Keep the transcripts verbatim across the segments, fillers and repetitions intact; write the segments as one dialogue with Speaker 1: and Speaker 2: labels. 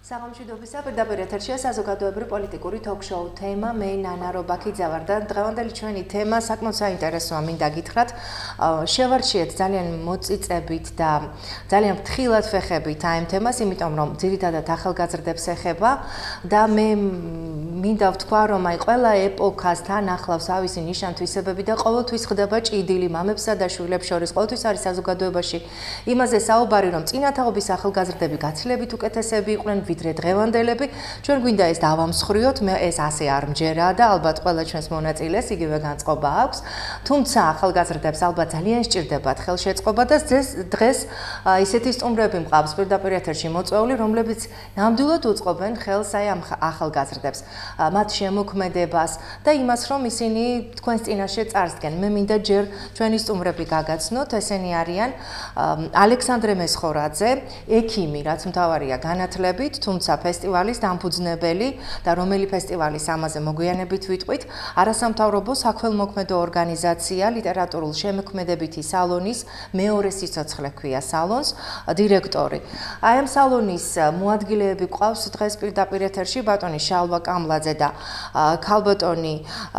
Speaker 1: საღამოშვიდობისა პირდაპირ ეთერშია საზოგადოებრივი პოლიტიკური ток-შოუ თემა მე ნანა რობაქიძე ვარ და დღევანდელი ჩვენი თემა საკმაოდ საინტერესოა მინდა გითხრათ შევარჩიეთ ძალიან მოწიწებით და ძალიან ფრთხილად ვეხებით ამ თემას იმიტომ რომ ძირითადად ახალგაზრდებს ეხება და მე მინდა ვთქვა რომ აი ყველა ეპოქას თან ახლავს ავისი ნიშან-თვისებები და ყოველთვის ხდება ჭიდილი მამებსა და შვილებს შორის ყოველთვის არის საზოგადოებაში იმაზე საუბარი რომ წინათაღობის ახალგაზრდები გაცილებით უკეთესები იყვნენ ვიდრე დღევანდელები ჩვენ გვინდა ეს დავამსხვრიოთ მე ეს ასე არ მჯერაა და ალბათ ყველა ჩვენს მონაწილეს იგივე განწყობა აქვს თუმცა ახალგაზრდებს ალბათ ძალიან სჭირდებათ ხელშეწყობა და დღეს ისეთი სტუმრები მყავს პირდაპირ ეთერში მოწვეული რომლებიც ნამდვილად უწყობენ ხელს აი ამ ახალგაზრდებს მათ შემოქმედებას და იმას რომ ისინი თქვენს წინაშე წარსდგენ მე მინდა ჯერ ჩვენი სტუმრები გაგაცნოთ ესენი არიან ალექსანდრე მესხორაძე ექიმი რაც მთავარია განათლებით თუმცა ფესტივალის დამფუძნებელი და რომელი ფესტივალის ამაზე მოგვიანებით ვიტყვით არასამთავრობო საქველმოქმედო ორგანიზაცია ლიტერატურულ შემოქმედებითი სალონის მეორე სიცოცხლე ქვია სალონს დირექტორი აი ამ სალონის მოადგილეები ყავს დღეს პირდაპირ ეთერში ბატონი შალვა კამლაძე და ქალბატონი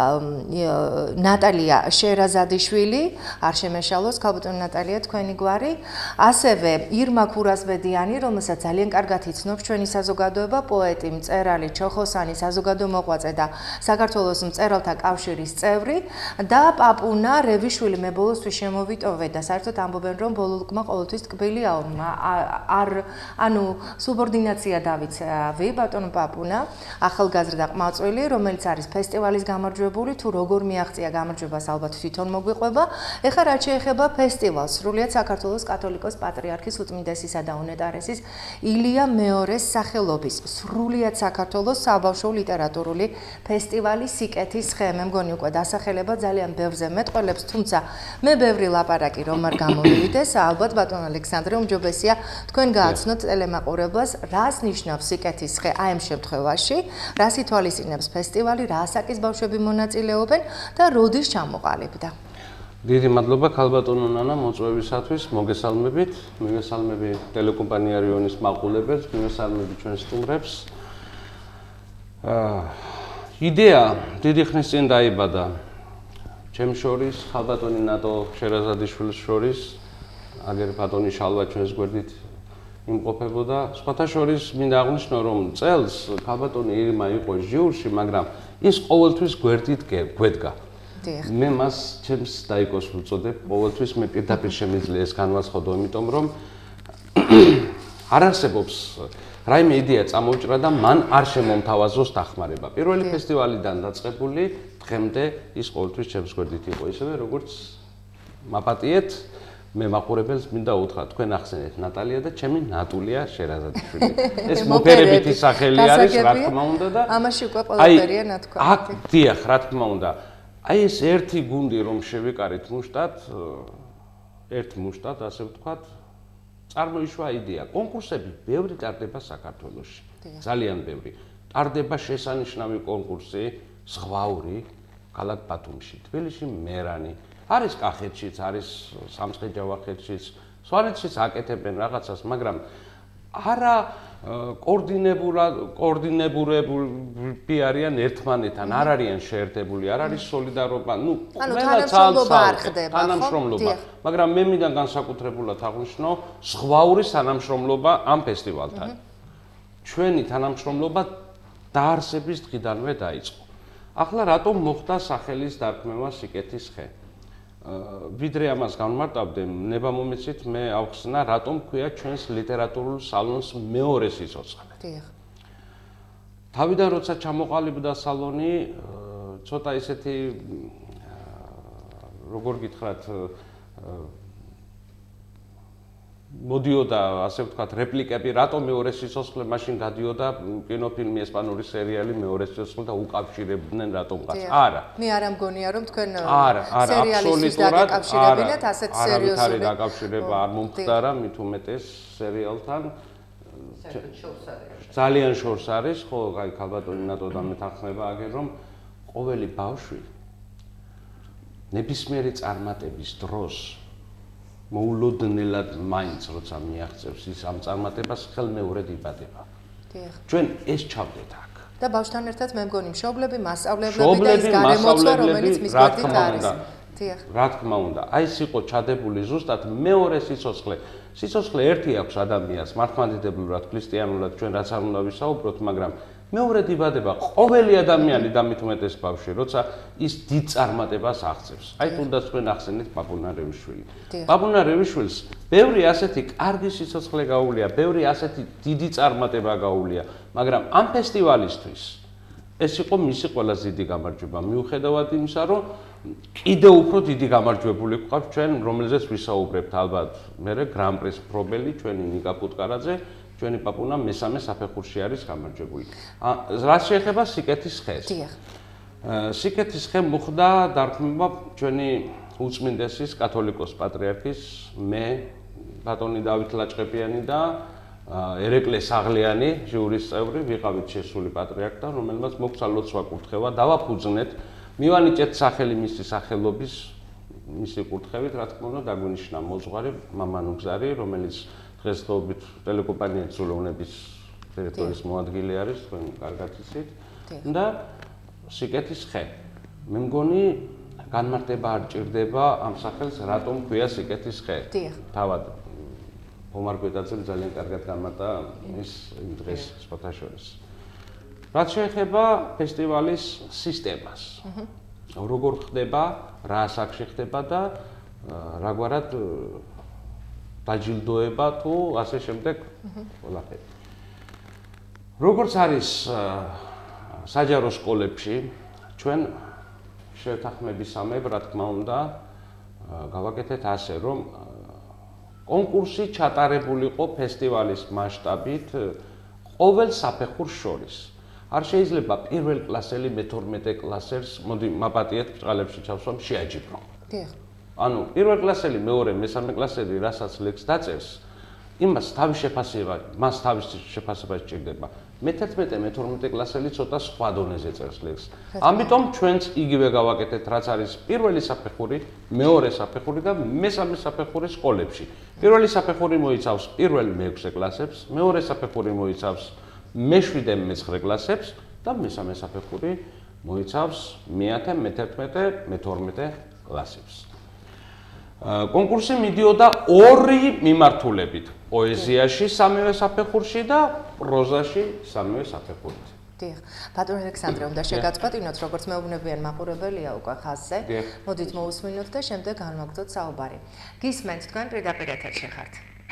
Speaker 1: ნატალია შერაზადიშვილი არ შემეშალოს ქალბატონი ნატალია თქვენი გვარი ასევე ირმა ქურასბედიანი რომელსაც ძალიან კარგად იცნობს ჩვენი საზოგადოება პოეტი მწერალი ჩოხოსანი საზოგადო მოღვაწე და საქართველოს მწერალთა კავშირის წევრი და პაპუნა რევიშვილი მე ბოლოსთვის შემოვიტოვე და საერთოდ ამბობენ რომ ბოლოკმა ყოველთვის ტკბილია არ ანუ სუბორდინაცია დავიცავი ბატონო პაპუნა ახალგაზრდა ყმაწვილი რომელიც არის ფესტივალის გამარჯვებული თუ როგორ მიაღწია გამარჯვებას ალბათ თვითონ მოგვიყვება ეხლა რაც შეეხება ფესტივალს სრულიად საქართველოს კათოლიკოს პატრიარქის უწმინდესისა და უნეტარესის ილია მეორეს სახელობის სრულიად საქართველოს საბავშვო ლიტერატურული ფესტივალი სიკეთის ხე მე მგონი უკვე დასახელება ძალიან ბევრზე მეტყველებს თუმცა მე ბევრი ლაპარაკი რომ არ გამოვივიდეს ალბათ ბატონ ალექსანდრე უმჯობესია თქვენ გააცნოთ ტელემაყურებლას რას ნიშნავს სიკეთის ხე აი ამ შემთხვევაში რას ითვალისწინებს ფესტივალი რა ასაკის ბავშვები მონაწილეობენ და როდის ჩამოყალიბდა
Speaker 2: დიდი მადლობა ქალბატონო ნანა მოწვევისათვის მოგესალმებით მოგესალმები ტელეკომპანია რიონის მაყურებელს მოგესალმები ჩვენ სტუმრებს იდეა დიდი ხნის წინ დაიბადა ჩემ შორის ქალბატონი ნატო შერაზადიშვილის შორის აგერ ბატონი შალვა ჩვენს გვერდით იმყოფებოდა სხვათა შორის მინდა აღვნიშნო რომ წელს ქალბატონი ირმა იყო ჟიურში მაგრამ ის ყოველთვის გვერდით გვედგა მე მას ჩემს დაიკოს ვუწოდებ ყოველთვის მე პირდაპირ შემიძლია ეს განვაცხადო იმიტომ რომ არ არსებობს რაიმე იდეა წამოჭრა და მან არ შემომთავაზოს დახმარება პირველი ფესტივალიდან დაწყებული დღემდე ის ყოველთვის ჩემს გვერდით იყო ისევე როგორც მაპატიეთ მე მაყურებელს მინდა უთხრა თქვენ ახსენეთ ნატალია და ჩემი ნატულია შერაზადიშვილი ეს მოფერებითი სახელი არის რა თქმა უნდა და
Speaker 1: ამაში უკვე ყველაფერია ნათქვა
Speaker 2: აქ დიახ რა თქმა უნდა აი ეს ერთი გუნდი რომ შევიკარით მუშტად ერთ მუშტად ასე ვთქვათ წარმოიშვა იდეა კონკურსები ბევრი ტარდება საქართველოში ძალიან ბევრი ტარდება შესანიშნავი კონკურსი ზღვაური ქალაქ ბათუმში თბილისში მერანი არის კახეთშიც არის სამცხე-ჯავახეთშიც სვანეთშიც აკეთებენ რაღაცას მაგრამ არა კოორდინებულად კოორდინებურები არიან ერთმანეთთან არ არიან შეერთებული არ არის სოლიდარობა ну ყველა
Speaker 1: თანამშრომლობა
Speaker 2: თანამშრომლობა მაგრამ მე მინდა განსაკუთრებულად აღვნიშნო ზღვაური თანამშრომლობა ამ ფესტივალთან ჩვენი თანამშრომლობა დაარსების დღიდანვე დაიწყო ახლა რატომ მოხდა სახელის დარქმევა სიკეთის ხე ვიდრე ამას განმარტავდე ნება მომეცით მე ავხსნა რატომ ქვია ჩვენს ლიტერატურულ სალონს მეორე სიცოცხლე
Speaker 1: დიახ
Speaker 2: თავიდან როცა ჩამოყალიბდა სალონი ცოტა ისეთი როგორ გითხრათ მოდიოდა ასე ვთქვათ რეპლიკები რატომ მეორე სიცოცხლე მაშინ გადიოდა კინოფილმი ესპანური სერიალი მეორე სიცოცხლე და უკავშირებდნენ რატომ კაც არა
Speaker 1: მე არ ამგონია რომ თქვენ
Speaker 2: სერიალისთვის
Speaker 1: დაკავშირებინათ ასეთ
Speaker 2: სერიოზული არავითარი დაკავშირება არ მომხდარა მით უმეტეს სერიალთან ძალიან შორს არის ხო აი ქალბატონი ნატო და მეთანხმება აგერ რომ ყოველი ბავშვი ნებისმიერი წარმატების დროს მოულოდნელად მაინც როცა მიაღწევს ის ამ წარმატებას ხელმეორედ იბადება ჩვენ ეს ჩავდეთ აქ.
Speaker 1: და ბავშვთან ერთად მე მგონი მშობლები, მასწავლებლები და ის გარემოცვა, რომელიც მის გვერდით არის. დიახ.
Speaker 2: რა თქმა უნდა, აი ეს იყო ჩადებული ზუსტად მეორე სიცოცხლე. სიცოცხლე ერთი აქვს ადამიანს, მართლმადიდებლურად, ქრისტიანულად ჩვენ რაც არ უნდა ვისაუბროთ, მაგრამ მეორედ იბადება ყოველი ადამიანი და მით უმეტეს ბავშვი, როცა ის დიდ წარმატებას აღწევს. აი თუნდაც თქვენ ახსენეთ პაპუნა რევიშვილი. პაპუნა რევიშვილს ბევრი ასეთი კარგი სიცოცხლე გაუვლია, ბევრი ასეთი დიდი წარმატება გაუვლია, მაგრამ ამ ფესტივალისთვის ეს იყო მისი ყველაზე დიდი გამარჯვება. მიუხედავად იმისა, რომ კიდევ უფრო დიდი გამარჯვებული გვყავს ჩვენ, რომელზეც ვისაუბრებთ ალბათ, მერე გრან-პრის მფლობელი ჩვენი ნიკა პუტკარაძე, ჩვენი პაპუნა მესამე საფეხურში არის გამარჯვებული. რაც შეეხება სიკეთის ხეს.
Speaker 1: დიახ.
Speaker 2: სიკეთის ხე მოხდა დარქმება ჩვენი უწმინდესის კათოლიკოს პატრიარქის მე ბატონი დავით ლაჭყებიანი და ერეკლე საღლიანი ჟიურის წევრი ვიყავით შესული პატრიარქთან, რომელმაც მოგცა ლოცვა კურთხევა დავაფუძნეთ. მივანიჭეთ სახელი მისი სახელობის მისი კურთხევით, რა თქმა უნდა, დაგვინიშნა მოძღვარი მამა ნუგზარი, რომელიც დღესდღეობით ტელეკომპანია ცულოვნების დირექტორის მოადგილე არის, თქვენ კარგად იცით. და სიკეთის ხე. მე მგონი განმარტება არ ჭირდება ამ სახელს, რატომ ქვია სიკეთის ხე. თავად ომარ გვედაძემ ძალიან კარგად განმარტა ის იმ დღეს სხვათა შორის. რაც შეეხება ფესტივალის სისტემას. როგორ ხდება, რა ასაკში ხდება და რაგვარად დაჯილდოება თუ ასე შემდეგ ყველაფერი. როგორც არის საჯარო სკოლებში, ჩვენ შეთანხმებისამებრ, რა თქმა უნდა, გავაკეთეთ ასე, რომ კონკურსი ჩატარებულიყო ფესტივალის მასშტაბით ყოველ საფეხურს შორის. არ შეიძლება პირველ კლასელი მეთორმეტე კლასელს, მოდი მაპატიეთ ბჭყალებში ჩავსვამ, შეაჯიბრო.
Speaker 1: დიახ.
Speaker 2: ანუ პირველ კლასელი, მეორე, მესამე კლასელი რასაც ლექს დაწერს, იმას თავის შეფასება, მას თავის შეფასება სჭირდება. მეთერთმეტე, მეთორმეტე კლასელი ცოტა სხვა დონეზე წერს ლექს. ამიტომ ჩვენც იგივე გავაკეთეთ, რაც არის პირველი საფეხური, მეორე საფეხური და მესამე საფეხური სკოლებში. პირველი საფეხური მოიცავს პირველ მეექვსე კლასებს, მეორე საფეხური მოიცავს მეშვიდე მეცხრე კლასებს და მესამე საფეხური მოიცავს მეათე, მეთერთმეტე, მეთორმეტე კლასებს. კონკურსი მიდიოდა ორი მიმართულებით. პოეზიაში სამივე საფეხურში და პროზაში სამივე საფეხურით.
Speaker 1: დიახ. ბატონ ალექსანდრე, უნდა შეგაწყვეტინოთ, როგორც მეუბნებიან მაყურებელია უკვე ხაზზე. მოდით მოусმინოთ და შემდეგ განვაგრძოთ საუბარი. გისმენთ, თქვენ პირდაპირ ეთერში ხართ.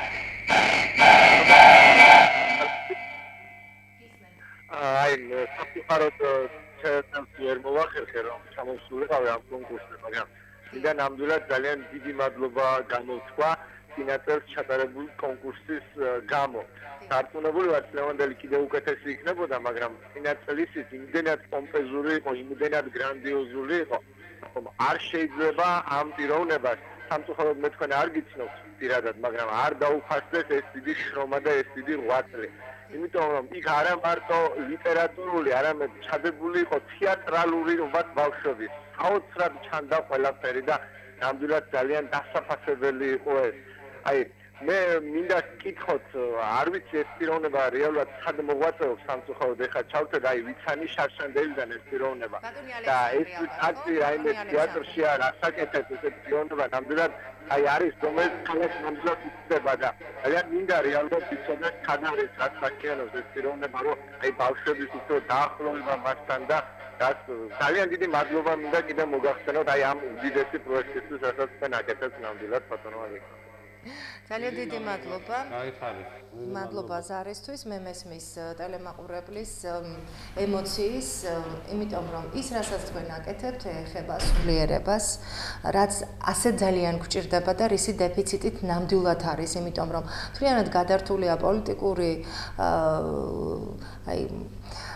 Speaker 3: აი, საფუძვლოდ ჩემს ვერ მოვახერხე, რომ ჩამოსულიყავი ამ კონკურსზე, მაგრამ მინდა ნამდვილად ძალიან დიდი მადლობა გამოთქვა წინაწელს ჩატარებული კონკურსის გამო. სარწმუნოებული ვარ, წლევანდელი კიდევ უკეთესი იქნებოდა, მაგრამ წინაწელის ის იმდენად პომპეზური იყო, იმდენად გრანდიოზული იყო, რომ არ შეიძლება ამ პიროვნებას სამწუხაროდ მე თქვენ არ გიცნობთ პირადად, მაგრამ არ დაუფასდეს ეს დიდი შრომა და ეს დიდი ღვაწლი. იმიტომ რომ იქ არა მარტო ლიტერატურული, არამედ ჩადებული იყო თეატრალური რობათ ბავშვები. საოცრად ჩანდა ყველაფერი და ნამდვილად ძალიან დასაფასებელი იყო ეს. აი, მე მინდა გკითხოთ, არ ვიცი ეს პიროვნება რეალურად სად მოღვაწეობს სამწუხაროდ, ეხლა ჩავთვალე, აი, ვიცანი შარშანდელიდან ეს პიროვნება. და ეს აქტი რაიმე თეატრში არ ასაკეთებს ეს პიროვნება, ნამდვილად აი არის რომელიც ქალაქს ნამდვილად უწდება და ძალიან მინდა რეალურად ვიცოდეთ სად არის რაც საქმიანობს ეს პიროვნება, რომ აი ბავშვების უფრო დაახლოვება მასთან და რაც ძალიან დიდი მადლობა მინდა კიდევ მოგახსენოთ აი ამ უდიდესი პროექტისთვის, რასაც თქვენ აკეთებთ ნამდვილად ბატონო ალექსანდრე.
Speaker 1: ძალიან დიდი მადლობა.
Speaker 2: გაიხარით.
Speaker 1: მადლობა ზარისთვის, მე მესმის ტელემაყურებლის ემოციის, იმიტომ რომ ის რასაც თქვენ აკეთებთ, ეხება სულიერებას, რაც ასე ძალიან გვჭირდება და რისი დეფიციტით ნამდვილად არის, იმიტომ რომ მთლიანად გადართულია პოლიტიკური აი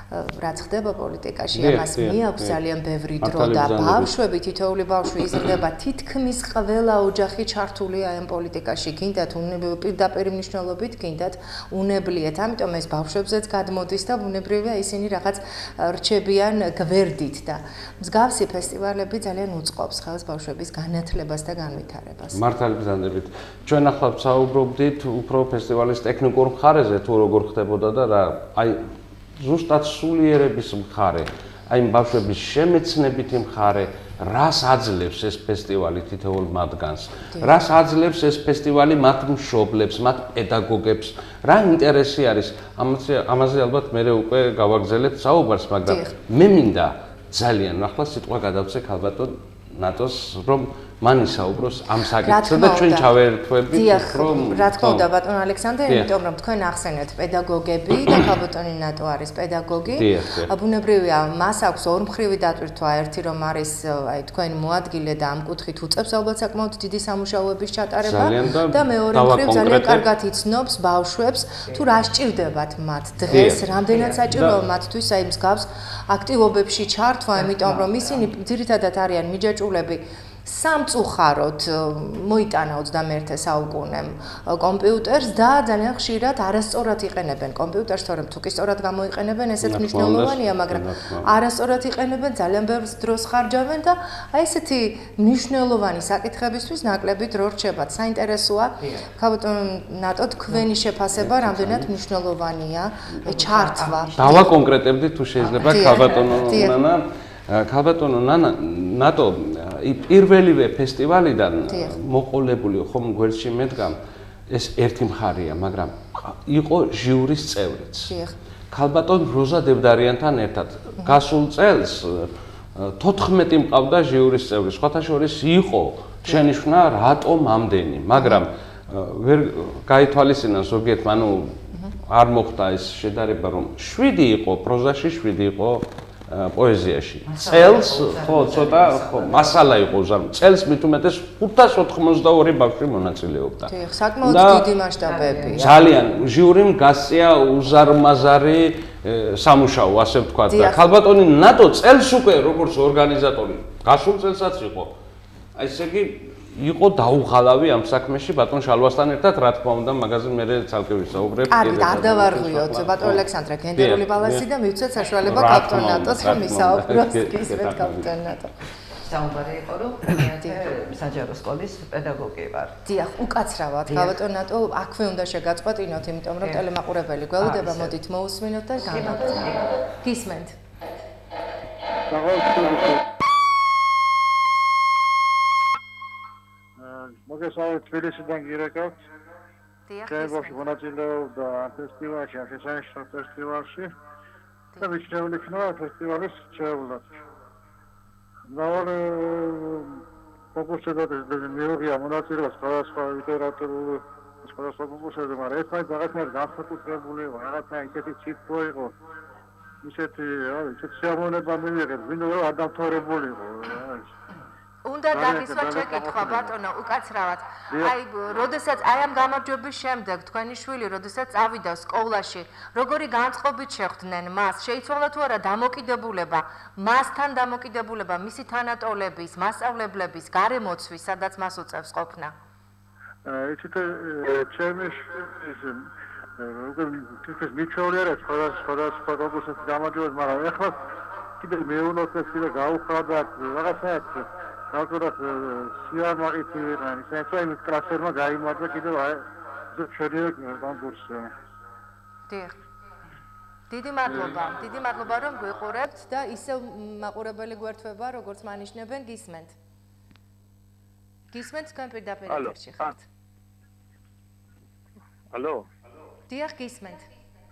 Speaker 1: რაც ხდება პოლიტიკაში, ამას მიაქვს ძალიან ბევრი დრო და ბავშვები, თითოეული ბავშვი იზრდება თითქმის ყველა ოჯახი ჩართულია ამ პოლიტიკაში, გინდათ პირდაპირ მნიშვნელობით, გინდათ უნებლიეთ. ამიტომ ეს ბავშვებზეც გადმოდის და უნებრივია ისინი რაღაც რჩებიან გვერდით და მსგავსი ფესტივალები ძალიან უწყობს ხელს ბავშვების განათლებას და განვითარებას.
Speaker 2: მართალი ბრძანდებით. ჩვენ ახლა ვსაუბრობდით უფრო ფესტივალის ტექნიკურ მხარეზე, თუ როგორ ხდებოდა და რა, აი ზუსტად სულიერების მხარე, აი ბავშვების შემეცნებითი მხარე, რას აძლევს ეს ფესტივალი თითოეულ მათგანს? რას აძლევს ეს ფესტივალი მათ მშობლებს, მათ პედაგოგებს? რა ინტერესი არის? ამაზე ალბათ მე უკვე გავაგზავნეთ საუბარს, მაგრამ მე მინდა ძალიან ახლა სიტყვა გადავცე ქალბატონ ნატოს, რომ მან ისაუბროს ამ საკითხზე და ჩვენ ჩავერთვებით,
Speaker 1: რომ რა თქმა უნდა ბატონ ალექსანდრე, იმიტომ რომ თქვენ ახსენეთ პედაგოგები და ქალბატონი ნატო არის პედაგოგი. ბუნებრივია, მას აქვს ორმხრივი დატვირთვა, ერთი რომ არის აი თქვენ მოადგილე და ამ კუთხით უწევს ალბათ საკმაოდ დიდი სამუშაოების ჩატარება და მეორე მხრივ ძალიან კარგად იცნობს ბავშვებს, თუ რა სჭირდებათ მათ დღეს, რამდენად საჭიროა მათთვის აი მსგავს აქტივობებში ჩართვა, იმიტომ რომ ისინი ძირითადად არიან მიჯაჭვულები სამწუხაროდ მოიტანა ოცდამეერთე საუკუნემ კომპიუტერს და ძალიან ხშირად არასწორად იყენებენ კომპიუტერს, თორემ თუ კი სწორად გამოიყენებენ, ესეც მნიშვნელოვანია, მაგრამ არასწორად იყენებენ, ძალიან ბევრ დროს ხარჯავენ და აი ესეთი მნიშვნელოვანი საკითხებისთვის ნაკლები დრო რჩებათ. საინტერესოა, ქალბატონ ნატო, თქვენი შეფასება რამდენად მნიშვნელოვანია ჩართვა.
Speaker 2: დავაკონკრეტებდი თუ შეიძლება ქალბატონო ნანა ქალბატონო ნანა ნატო პირველივე ფესტივალიდან მოყოლებული ხომ გვერდში მედგამ ეს ერთი მხარეა, მაგრამ იყო ჟიურის წევრიც. ქალბატონ როზა დევდარიანთან ერთად გასულ წელს თოთხმეტი მყავდა ჟიურის წევრი. სხვათა შორის იყო შენიშვნა რატომ ამდენი, მაგრამ ვერ გაითვალისწინა ზოგიერთ, ანუ არ მოხდა ეს შედარება, რომ შვიდი იყო პროზაში, შვიდი იყო პოეზიაში. წელს ხო ცოტა ხო მასალა იყო ზარ. წელს მით უმეტეს ხუთას ოთხმოცდაორი ბავშვი მონაწილეობდა.
Speaker 1: დიახ, საკმაოდ დიდი მასშტაბებია.
Speaker 2: ძალიან ჟიურიმ გასწია უზარმაზარი სამუშაო, ასე ვთქვათ და ქალბატონი ნატო წელს უკვე როგორც ორგანიზატორი, გასულ წელსაც იყო. აი ესე იგი იყო დაუღალავი ამ საქმეში ბატონ შალვასთან ერთად, რა თქმა უნდა, მაგაზე მე ცალკე ვისაუბრებ.
Speaker 1: კარგი, არ დავარღვიოთ ბატონ ალექსანდრე, გენდერული ბალანსი და მივცეთ საშუალება ქალბატონ ნატოს, რომ ისაუბროს გისმენთ ქალბატონ ნატო.
Speaker 4: საუბარი იყო, რომ მე საჯარო სკოლის პედაგოგი ვარ.
Speaker 1: დიახ, უკაცრავად, ქალბატონ ნატო, აქვე უნდა შეგაწყვეტინოთ, იმიტომ რომ ტელემაყურებელი გველოდება, მოდით მოусმინოთ და განაგრძელოთ. გისმენთ.
Speaker 3: მოგესალმებით თბილისიდან გირეკავთ.
Speaker 1: დიახ.
Speaker 3: კერბოში მონაწილეობდა ფესტივალში, შესანიშნავ ფესტივალში. და მიჩნეული იქნება ფესტივალის შეეულად. ნავალ ფოკუსებად მიუღია მონაწილეობა სხვადასხვა ლიტერატურულ სხვადასხვა კონკურსებზე, მაგრამ ეს მაინც რაღაცნაირად განსაკუთრებული იყო, რაღაცნაირად ისეთი ციფრო იყო. ისეთი, რა ვიცი, ისეთი სიამოვნება მივიღეთ, ვინ რომ არ დამთავრებული იყო.
Speaker 1: უნდა დაგისვა შეკითხვა ბატონო, უკაცრავად. აი, როდესაც აი ამ გამარჯვების შემდეგ თქვენი შვილი, როდესაც წავიდა სკოლაში, როგორი განწყობით შეხვდნენ მას? შეიცვალა თუ არა დამოკიდებულება, მასთან დამოკიდებულება, მისი თანატოლების, მასწავლებლების, გარემოცვის, სადაც მას უწევს ყოფნა?
Speaker 3: იცით, ჩემი ეს უკვე თვითონ მიჩვეული არა სხვადასხვა კონკურსებში გამარჯვებას, მაგრამ ეხლა კიდე მეუნოთ ეს კიდე გაუხადათ რაღაცნაირად ავტორად სიამაყით ვიყან, ისე იმ ტრანსფერმა გაიმარჯვა კიდევ აი ჩვენი კონკურსზე.
Speaker 1: დიახ. დიდი მადლობა, დიდი მადლობა რომ გვიყურებთ და ისევ მაყურებელი გვერდება, როგორც მანიშნებენ, გისმენთ. გისმენთ თქვენ პირდაპირ ეთერში ხართ.
Speaker 3: ალო.
Speaker 1: დიახ, გისმენთ.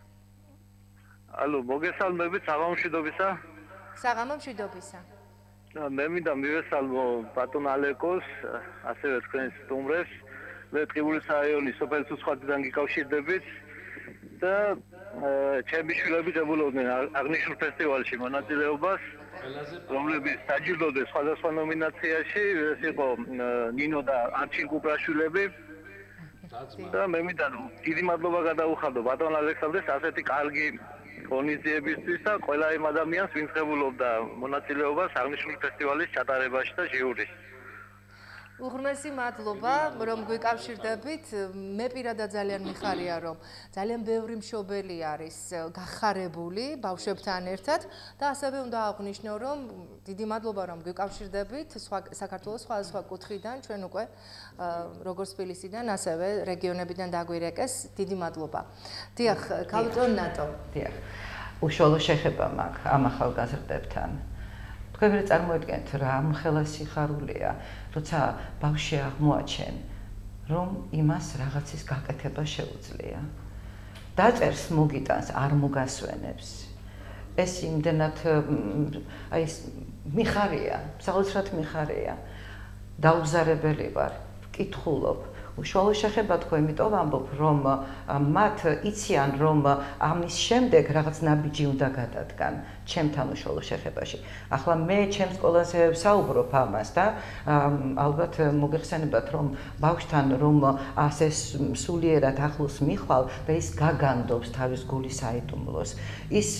Speaker 3: ალო, მოგესალმებით საღამომშვიდობისა.
Speaker 1: საღამომშვიდობისა.
Speaker 3: მე მინდა მივესალმო ბატონ ალეკოს, ასევე თქვენს სტუმრებს. მე ტყიბულის რაიონის სოფელ ცუცხვადიდან გიკავშირდებით და ჩემი შვილები დებულობდნენ აღნიშნულ ფესტივალში მონაწილეობას, რომლებიც დაჯილდოვდნენ სხვადასხვა ნომინაციაში, ეს იყო ნინო და არჩილ კუპრაშვილები. და მე მინდა დიდი მადლობა გადაუხადო ბატონ ალექსანდრეს ასეთი კარგი
Speaker 5: ღონისძიებისთვის და ყველა იმ ადამიანს, ვინც ღებულობდა მონაწილეობას აღნიშნული ფესტივალის ჩატარებაში და ჟიურის.
Speaker 1: უღრმესი მადლობა, რომ გვიკავშირდებით. მე პირადად ძალიან მიხარია, რომ ძალიან ბევრი მშობელი არის გახარებული ბავშვებთან ერთად და ასევე უნდა აღვნიშნო, რომ დიდი მადლობა, რომ გვიკავშირდებით საქართველოს სხვადასხვა კუთხიდან, ჩვენ უკვე როგორც თბილისიდან, ასევე რეგიონებიდან დაგვირეკეს. დიდი მადლობა. დიახ, ქალბატონ ნატო.
Speaker 4: დიახ. უშუალო შეხება მაქვს ამ ახალგაზრდებთან. თქვენ ვერ წარმოიდგენთ რა ამხელა სიხარულია, როცა ბავშვი აღმოაჩენ, რომ იმას რაღაცის გაკეთება შეუძლია. დაწერს მოგიტანს, არ მოგასვენებს. ეს იმდენად აი მიხარია, საოცრად მიხარია. დაუგზარებელი ვარ, ვკითხულობ. უშუალო შეხება თქვა, იმიტომ ვამბობ, რომ მათ იციან, რომ ამის შემდეგ რაღაც ნაბიჯი უნდა გადადგან ჩემთან უშუალო შეხებაში. ახლა მე ჩემს სკოლაზე ვსაუბრობ ამას და ალბათ მოგეხსენებათ, რომ ბავშვთან რომ ასე სულიერად ახლოს მიხვალ და ის გაგანდობს თავის გულის საიდუმლოს. ის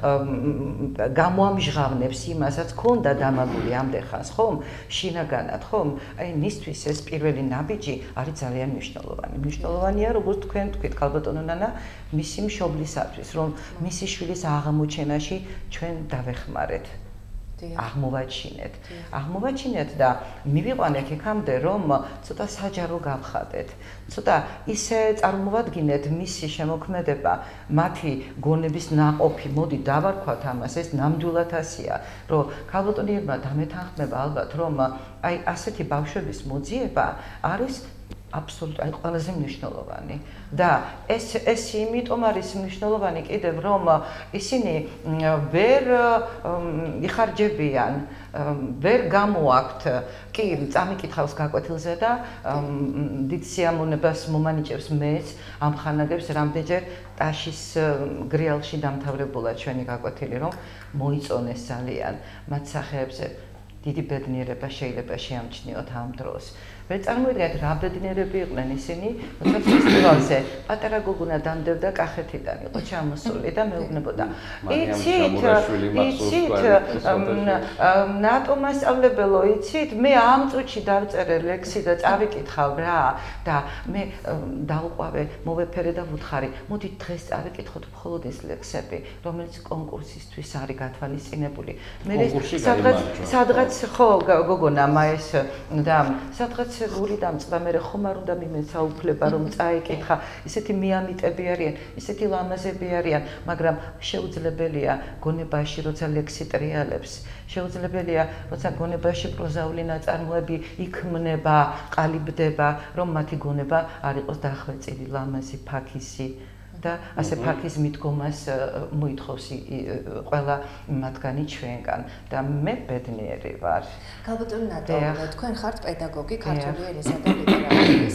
Speaker 4: გამოამჟღავნებს იმასაც ქონდა დამაგული ამდენ ხომ? შინაგანად ხომ? აი მისთვის ეს პირველი ნაბიჯი არის ძალიან მნიშვნელოვანი. მნიშვნელოვანია, როგორც თქვენ თქვით, ქალბატონო ნანა, მისი მშობლისათვის, რომ მისი შვილის აღმოჩენაში ჩვენ დავეხმარეთ. აღმოვაჩინეთ. აღმოვაჩინეთ და მივიყვანეთ იქამდე, რომ ცოტა საჯარო გავხადეთ. ცოტა ისე წარმოვადგინეთ მისი შემოქმედება, მათი გონების ნაყოფი, მოდი დავარქვათ ამას, ეს ნამდვილად ასია, რომ ქალბატონებმა დამეთანხმება ალბათ, რომ აი ასეთი ბავშვების მოძიება არის აბსოლუტურად აი ყველაზე მნიშვნელოვანი და ეს ეს იმიტომ არის მნიშვნელოვანი კიდევ რომ ისინი ვერ იხარჯებიან ვერ გამოაქვთ კი წამიკითხავს გაკვეთილზე და დიდ სიამოვნებას მომანიჭებს მეც ამ ხანაგებს რამდენჯერ ტაშის გრიალში დამთავრებულა ჩვენი გაკვეთილი რომ მოიწონეს ძალიან მათ სახეებზე დიდი ბედნიერება შეიძლება შეამჩნიოთ ამ დროს. ვერ წარმოიდგენთ რა ბედნიერები იყვნენ ისინი, როცა ფესტივალზე პატარა გოგონა დამდევდა კახეთიდან, იყო ჩამოსული და მეუბნებოდა. იცით, იცით, ნატო მასწავლებელო, იცით, მე ამ წუთში დავწერე ლექსი და წავიკითხავ რა და მე დავყვავე, მოვეფერე და ვუთხარი, მოდით დღეს წავიკითხოთ მხოლოდ ეს ლექსები, რომელიც კონკურსისთვის არის გათვალისწინებული. მე სადღაც სადღაც ხო გოგონა მაეს და სადღაც გული დამწყდა მე ხომ არ უნდა მიმეცა უფლება რომ წაიკითხა ისეთი მიამიტები არიან ისეთი ლამაზები არიან მაგრამ შეუძლებელია გონებაში როცა ლექსი ტრიალებს შეუძლებელია როცა გონებაში პროზაული ნაწარმოები იქმნება ყალიბდება რომ მათი გონება არ იყოს დახვეწილი ლამაზი ფაქისი და ასე ფაქის მიდგომას მოითხოვს ყველა მათგანი ჩვენგან და მე ბედნიერი ვარ.
Speaker 1: ქალბატონ ნატო, თქვენ ხართ პედაგოგი ქართული ენისა და ლიტერატურის.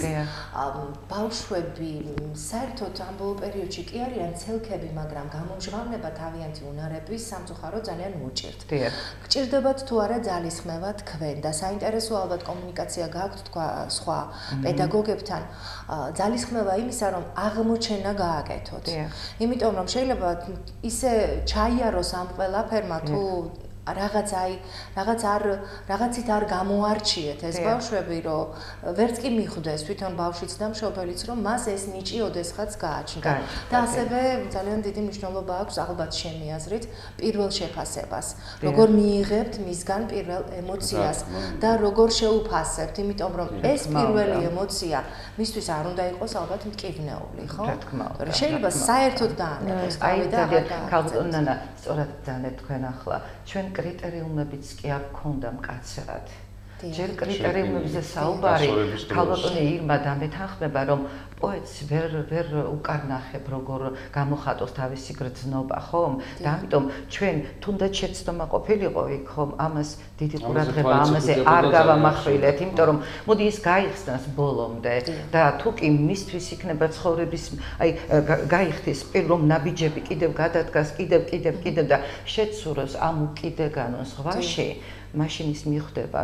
Speaker 1: ბავშვები საერთოდ ამ ბოლო პერიოდში კი არიან ცელქები, მაგრამ გამომჟღავნება თავიანთი უნარების სამწუხაროდ ძალიან უჭირთ. გჭირდებათ თუ არა ძალისხმევა თქვენ და საინტერესო ალბათ კომუნიკაცია გააქვთ თქვა სხვა პედაგოგებთან. ძალისხმევა იმისა, რომ აღმოჩენა გააკეთოთ. იმიტომ რომ შეიძლება ისე ჩაიაროს ამ ყველაფერმა თუ რაღაც აი რაღაც არ რაღაცით არ გამოარჩიეთ ეს ბავშვები რომ ვერც კი მიხვდეს თვითონ ბავშვიც და მშობელიც რომ მას ეს ნიჭი ოდესღაც გააჩნდა და ასევე ძალიან დიდი მნიშვნელობა აქვს ალბათ ჩემი აზრით პირველ შეფასებას როგორ მიიღებთ მისგან პირველ ემოციას და როგორ შეუფასებთ იმიტომ რომ ეს პირველი ემოცია მისთვის არ უნდა იყოს ალბათ მტკივნეული ხო შეიძლება საერთოდ დაანებოს
Speaker 4: აი და ქალბატონანა სწორად დაანეთ თქვენ ახლა ჩვენ კრიტერიუმებიც კი არ გქონდა მკაცრად. ჯერ კრიტერიუმებზე საუბარი ქალბატონი ირმა დამეთანხმება რომ პოეტს ვერ ვერ უკარნახებ როგორ გამოხატოს თავისი გრძნობა ხომ და ამიტომ ჩვენ თუნდაც შეცდომა ყოფილიყო იქ ხომ ამას დიდი ყურადღება ამაზე არ გავამახვილეთ იმიტომ რომ მოდი ის გაიხსნას ბოლომდე და თუ კი მისთვის იქნება ცხოვრების აი გაიხდეს პირველ ნაბიჯები კიდევ გადადგას კიდევ კიდევ კიდევ და შეცუროს ამ უკიდეგანოს ზღვაში მაშინ ის მიხვდება რომ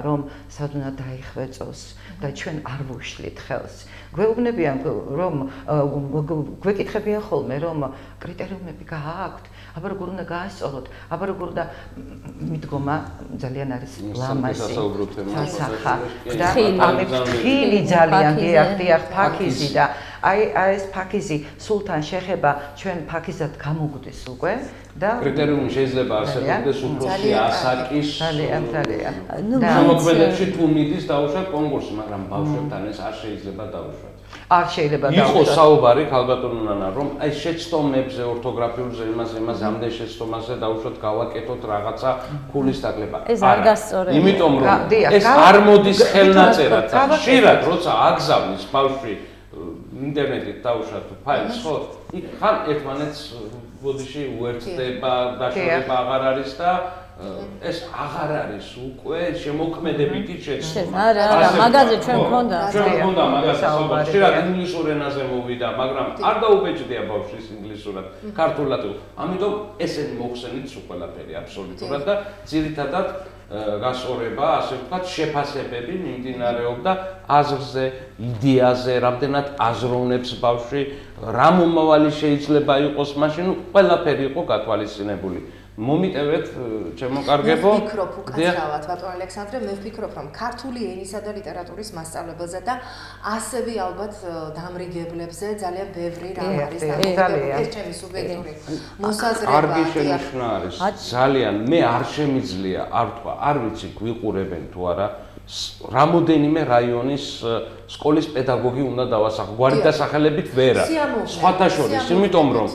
Speaker 4: სად უნდა დაიხვეწოს და ჩვენ არ ვუშლით ხელს. გვეუბნებიან რომ გვეკითხებიან ხოლმე რომ კრიტერიუმები გააქვთ, აბა როგორ უნდა გაასწოროთ, აბა როგორ უნდა მიდგომა ძალიან არის ლამაზი. სასახა და ამი ფილი ძალიან გიახდიახ ფაქიზი და აი ეს ფაქიზი სულთან შეხება ჩვენ ფაქიზად გამოგვდის უკვე და
Speaker 2: კრიტერიუმი შეიძლება არსებობდეს უფროსი ასაკის
Speaker 4: ძალიან ძალიან
Speaker 2: მოქმედებში თუ მიდის დაუშვათ კონკურსი, მაგრამ ბავშვებთან ეს არ შეიძლება დაუშვათ.
Speaker 4: არ შეიძლება დაუშვათ.
Speaker 2: იყო საუბარი ქალბატონო ნანა რომ აი შეცდომებზე, ორთოგრაფიულზე, იმაზე, იმაზე, ამდენ შეცდომაზე დაუშვათ გავაკეთოთ რაღაცა ფულის დაკლება.
Speaker 6: ეს არ გასწორებია.
Speaker 2: იმიტომ რომ ეს არ მოდის ხელნაწერად. ხშირად როცა აგზავნის ბავშვი ინტერნეტით დაუშვათ ფაილს, ხო? იქ ხან ერთმანეთს ბოდიში უერთდება, დაშორება აღარ არის და ეს აღარ არის უკვე შემოქმედებითი შეცდომა.
Speaker 6: არა, არა, მაგაზე ჩვენ გქონდა.
Speaker 2: ჩვენ გქონდა მაგაზე საუბარი. ხშირად ინგლისურ ენაზე მოვიდა, მაგრამ არ დაუბეჭდია ბავშვის ინგლისურად, ქართულად. ამიტომ ესენი მოხსენით სულ ყველაფერი აბსოლუტურად და ძირითადად გასწორება, ასე ვთქვათ, შეფასებები მიმდინარეობდა აზრზე, იდეაზე, რამდენად აზროვნებს ბავშვი, რა მომავალი შეიძლება იყოს მაშინ, ყველაფერი იყო გათვალისწინებული. მომიტევეთ, ჩემო კარგებო.
Speaker 1: მე ვფიქრობ უკაცრავად, ბატონ ალექსანდრე, მე ვფიქრობ, რომ ქართული ენისა და ლიტერატურის მასწავლებელზე და ასევე ალბათ დამრიგებლებზე ძალიან ბევრი რამ არის დამოკიდებული. ეს ჩემი სუბიექტური მოსაზრება.
Speaker 2: კარგი შენიშვნა არის. ძალიან მე არ შემიძლია, არ თქვა, არ ვიცი გვიყურებენ თუ არა. რამოდენიმე რაიონის სკოლის პედაგოგი უნდა დავასახო. გვარი დასახელებით ვერა. სხვათა შორის, იმიტომ რომ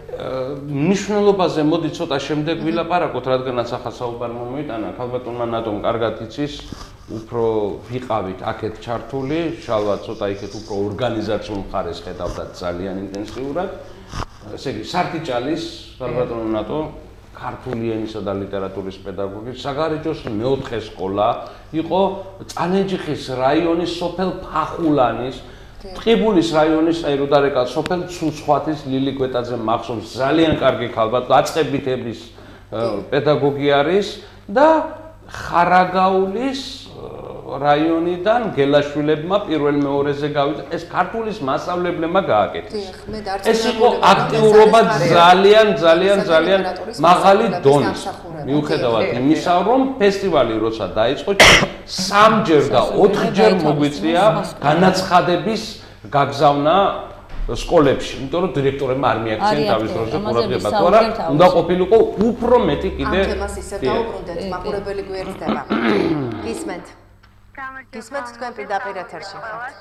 Speaker 2: მნიშვნელობაზე მოდი ცოტა შემდეგ ვილაპარაკოთ, რადგანაც ახლა საუბარი მომიტანა, ქალბატონმა ნატომ კარგად იცის, უფრო ვიყავით აქეთ ჩართული, შალვა ცოტა იქეთ უფრო ორგანიზაციულ მხარეს ხედავდა ძალიან ინტენსიურად. ესე იგი, სარტიჭალის ქალბატონო ნატო ქართული ენისა და ლიტერატურის პედაგოგი, საგარეჯოს მეოთხე სკოლა იყო წანეჯიხის რაიონის სოფელ ფახულანის, ტყიბულის რაიონის აეროდარეკა სოფელ ცუცხვათის ლილი გვეტაძე მახსოვს, ძალიან კარგი ქალბატონი, დაწყებითების პედაგოგი არის და ხარაგაულის რაიონიდან გელაშვილებმა პირველ მეორეზე გავიდა, ეს ქართულის მასწავლებლებმა გააკეთეს. ეს იყო აქტიურობა ძალიან ძალიან ძალიან მაღალი დონის. მიუხედავად იმისა, რომ ფესტივალი როცა დაიწყო, სამჯერ და ოთხჯერ მოგვიწია განაცხადების გაგზავნა სკოლებში, იმიტომ რომ დირექტორებმა არ მიაქციან თავის დროზე ყურადღება, თორე უნდა ყოფილიყო უფრო მეტი კიდე.
Speaker 1: ამ თემას ისევ დაუბრუნდეთ, მაყურებელი გვერდება. გისმენთ. გისმენთ თქვენ პირდაპირ ეთერში ხართ.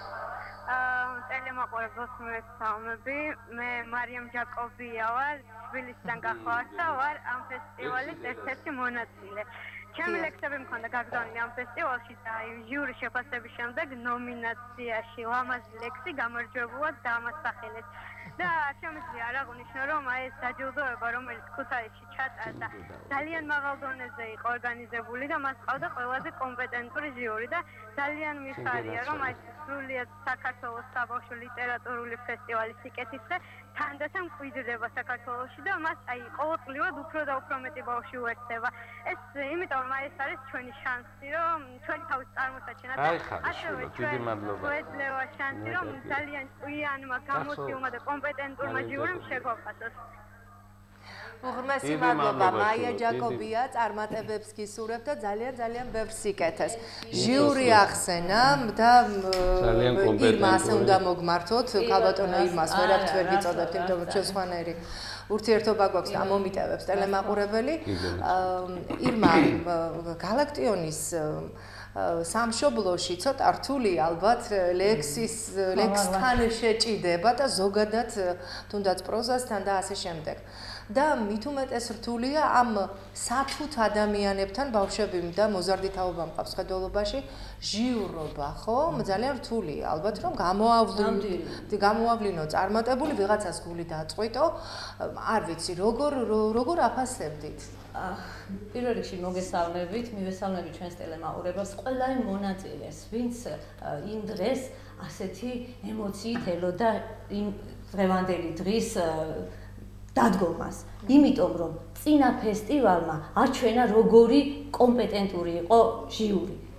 Speaker 7: ტელემაყურებელს მოგესალმები. მე მარიამ ჯაკობია ვარ, თბილისიდან გახლავართ და ვარ ამ ფესტივალის ერთ-ერთი მონაწილე. ჩემი ლექსები მქონდა გაგზავნილი ამ ფესტივალში და ჟიურის შეფასების შემდეგ ნომინაციაში ლამაზი ლექსი გამარჯვებულად დაამასახელეს. და შემიძლია არ აღვნიშნო, რომ აი ეს დაჯილდოება, რომელიც ქუთაისში ჩატარდა, ძალიან მაღალ დონეზე იყო ორგანიზებული და მას ყავდა ყველაზე კომპეტენტური ჟიური და ძალიან მიხარია, რომ აი სრულიად საქართველოს საბავშვო ლიტერატურული ფესტივალი სიკეთისე თანდათან მკვიდრდება საქართველოში და მას აი ყოველწლიურად უფრო და უფრო მეტი ბავშვი უერთდება. ეს იმიტომ რომ აი ეს არის ჩვენი შანსი, რომ ჩვენი თავის წარმოსაჩენად და ასევე ჩვენი მოეძლევა შანსი, რომ ძალიან ჭკვიანმა, გამოცდილმა და კომპეტენტურმა ჟიურიმ შეგვაფასოს.
Speaker 1: უღრმესი მადლობა, მაია ჯაკობია წარმატებებს გისურვებ და ძალიან ძალიან ბევრს იკეთეს. ჟიური ახსენა და ირმა ასე უნდა მოგმართოთ, ქალბატონო ირმას ვერაფრით ვერ გიწოდებთ, იმიტომ რომ ჩვენ სხვანაირი ურთიერთობა გვაქვს და მომიტევებს ტელემაყურებელი. ირმა გალაქტიონის სამშობლოში ცოტა რთული ალბათ ლექსის ლექსთან შეჭიდება და ზოგადად თუნდაც პროზასთან და ასე შემდეგ. და მით უმეტეს რთულია ამ სათუთ ადამიანებთან ბავშვები და მოზარდი თაობა მყავს ხედველობაში ჟიურობა, ხო? ძალიან რთულია ალბათ რომ გამოავლინო გამოავლინო წარმატებული ვიღაცას გული დააწყვიტო. არ ვიცი როგორ როგორ აფასებდით?
Speaker 6: პირველ რიგში მოგესალმებით, მივესალმები ჩვენს ტელემაყურებელს, ყველა იმ მონაწილეს, ვინც იმ დღეს ასეთი ემოციით ელოდა იმ დღევანდელი დღის დადგომას. იმიტომ რომ წინა ფესტივალმა არჩვენა როგორი კომპეტენტური იყო ჟიური.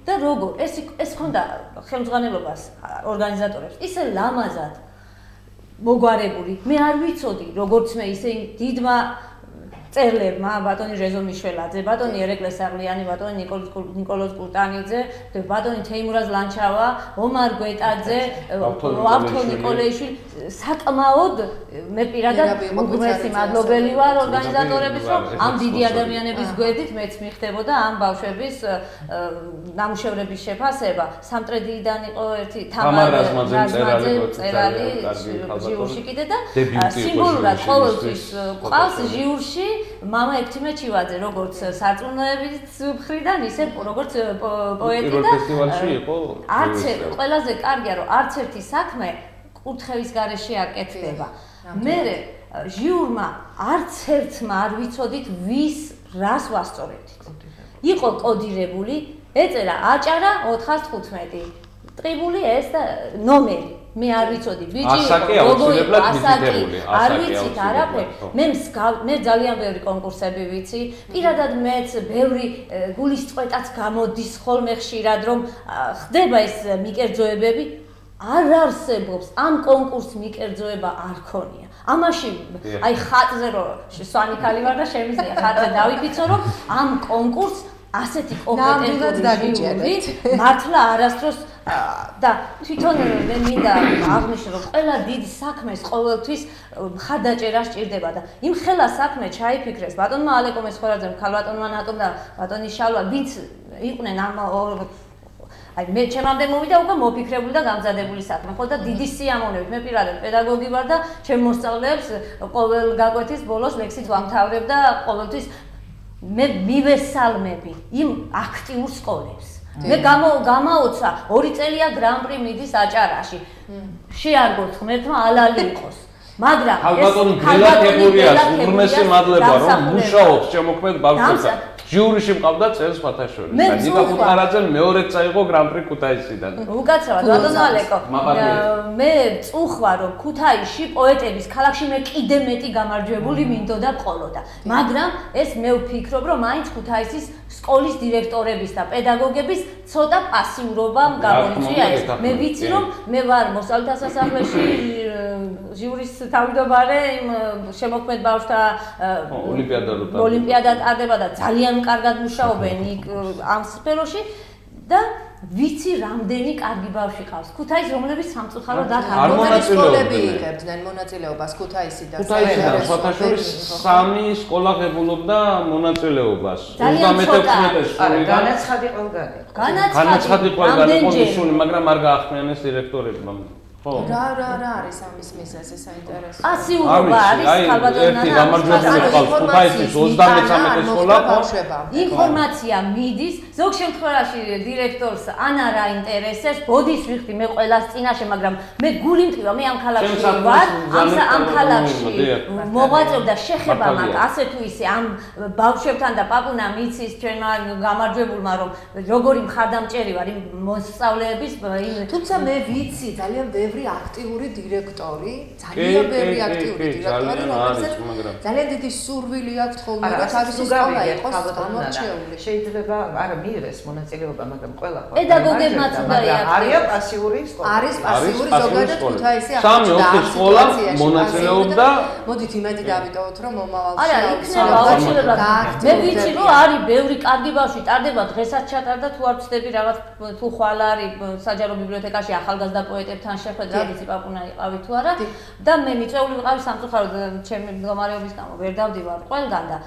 Speaker 6: და როგორ ეს ეს ხონდა ხელმძღვანელობას ორგანიზატორებს ისე ლამაზად მოგვარებული მე არ ვიცოდი როგორც მე ისე დიდმა წერლებმა ბატონი რეზო მიშველაძე, ბატონი ერეკლე საღლიანი, ბატონი ნიკოლოზ კულტანიძე, ბატონი თეიმურაზ ლანჩავა, ომარ გვეტაძე, ვავთო ნიკოლეიშვილი საკმაოდ მე პირადად უგმესი მადლობელი ვარ ორგანიზატორების, რომ ამ დიდი ადამიანების გვერდით მეც მიხდებოდა ამ ბავშვების ნამუშევრების შეფასება. სამტრედიიდან იყო ერთი თამარ რაზმაძე წერალი ჟიურში კიდე და სიმბოლურად ყოველთვის ყავს ჟიურში მამა ექთიმე ჩივაძე როგორც სარწმუნოების მხრიდან ისე როგორც პოეტი და
Speaker 2: ფესტივალში იყო
Speaker 6: არც ყველაზე კარგია რომ არც ერთი საქმე კურთხევის გარეშე არ კეთდება. მე ჟიურმა არც ერთმა არ ვიცოდით ვის რას ვასწორებდით. იყო კოდირებული, ეწერა აჭარა ოთხას თხუთმეტი. ტყიბული ეს და ნომერი მე არ ვიცოდი ბიჭი როგორი ასაკი არ ვიცით არაფერ მე მე ძალიან ბევრი კონკურსები ვიცი პირადად მეც ბევრი გულის წვეტაც გამოდის ხოლმე ხშირად რომ ხდება ეს მიკერძოებები არ არსებობს ამ კონკურს მიკერძოება არ ქონია ამაში აი ხატზე რომ სვანიქალი ვარ და შემიძლია ხატზე დავიფიცო რომ ამ კონკურს ასეთი კომპეტენტური ჟიური მართლა არასდროს და თვითონ მე მინდა აღნიშნო რომ ყველა დიდ საქმეს ყოველთვის ხადაჭერა სჭირდება და იმ ხელა საქმე ჩაიფიქრეს ბატონმა ალეკო მესხორაძემ ქალბატონმა ნატომ და ბატონის შალვა ვინც იყვნენ ამ აი მე ჩემამდე მოვიდა უკვე მოფიქრებული და გამზადებული საქმე ხო და დიდი სიამოვნებით მე პირადად პედაგოგი ვარ და ჩემ მოსწავლეებს ყოველ გაკვეთის ბოლოს ლექსით ვამთავრებ და ყოველთვის მე მივესალმები იმ აქტიურ სკოლებს მე გამაოცა ორი წელია გრან-პრი მიდის აჭარაში შეარგოთ ღმერთმა ალალი იყოს მაგრამ
Speaker 2: ქალბატონი ბელათებურიას უღრმესი მადლობა რომ მუშაობს შემოქმედ ბავშვებთან ჟიურიში მყავდა წელს ფათაშორი და ნიკა ხუთარაძემ მეორედ წაიღო გრან-პრი ქუთაისიდან
Speaker 6: უკაცრავად ბატონო ალეკო მე წუხვა რომ ქუთაისში პოეტების ქალაქში მე კიდე მეტი გამარჯვებული მინდოდა ყოლოდა მაგრამ ეს მე ვფიქრობ რომ მაინც ქუთაისის სკოლის დირექტორების და პედაგოგების ცოტა პასიურობამ გამოიწვია ეს მე ვიცი რომ მე ვარ მოსწავლეთა სასახლეში ჟიურის თავმჯდომარე იმ შემოქმედ ბავშვთა ოლიმპიადა ტარდება და ძალიან კარგად მუშაობენ ამ სფეროში და ვიცი რამდენი კარგი ბავშვი ყავს ქუთაის რომლებიც სამწუხაროდ არ
Speaker 1: არის სკოლები იღებდნენ მონაწილეობას ქუთაისში და
Speaker 2: ქუთაისიდან ფათაშორის სამი სკოლა ღებულობდა მონაწილეობას ოცდამეტ-ოცდამეტ სკოლიდან
Speaker 4: განაცხადი ყველგან
Speaker 2: განაცხადი ყველგან იყო შული მაგრამ არ გაახმიანეს დირექტორებმა ხო
Speaker 1: რა რა რა არის ამის მიზეზი საინტერესო
Speaker 6: პასიურობა არის ქალბატონთან
Speaker 2: ერთი გამარჯვებული ყავს ქუთაისის ოცდამეცამეტე სკოლა
Speaker 6: ინფორმაცია მიდის ზოგ შემთხვევაში დირექტორს ან არ აინტერესებს ბოდის ვიხდი მე ყველას წინაშე მაგრამ მე გული მტკივა მე ამ ქალაქში ვარ ამ ქალაქში მოღვაწევ და შეხება მაქვს ასე თუ ისე ამ ბავშვებთან და პაპუნა მიცის ჩვენმა გამარჯვებულმა რომ როგორი მხარდამჭერი ვარ იმ მოსწავლეების
Speaker 1: თუმცა მე ვიცი ძალიან ბევრი აქტიური დირექტორი, ძალიან ბევრი აქტიური დირექტორი, რომელსაც ძალიან დიდი სურვილი აქვს ხოლმე რომ თავისი სკოლა იყოს გამორჩეული.
Speaker 4: შეიძლება არა მიიღეს მონაწილეობა, მაგრამ ყველა ხო
Speaker 6: პედაგოგებმაც უნდა იაკეთოს.
Speaker 4: არის პასიური სკოლა.
Speaker 1: არის პასიური ზოგადად ქუთაისი ახლა
Speaker 2: სამი ოთხი სკოლა მონაწილეობდა.
Speaker 1: მოდით იმედი დავიტოვოთ რომ მომავალში
Speaker 6: არა, იქნება აუცილებლად. მე ვიცი რომ არის ბევრი კარგი ბავშვი, ტარდება დღესაც ჩატარდა თუ არ ვწდები რაღაც თუ ხვალ არის საჯარო ბიბლიოთეკაში ახალგაზრდა პოეტებთან შეხვედრა ვიცი პაპუნა იყავი თუ არა და მე მიწვეული ვიყავი სამწუხაროდ ჩემი მდგომარეობის გამო ვერ დავდივარ ყველგან და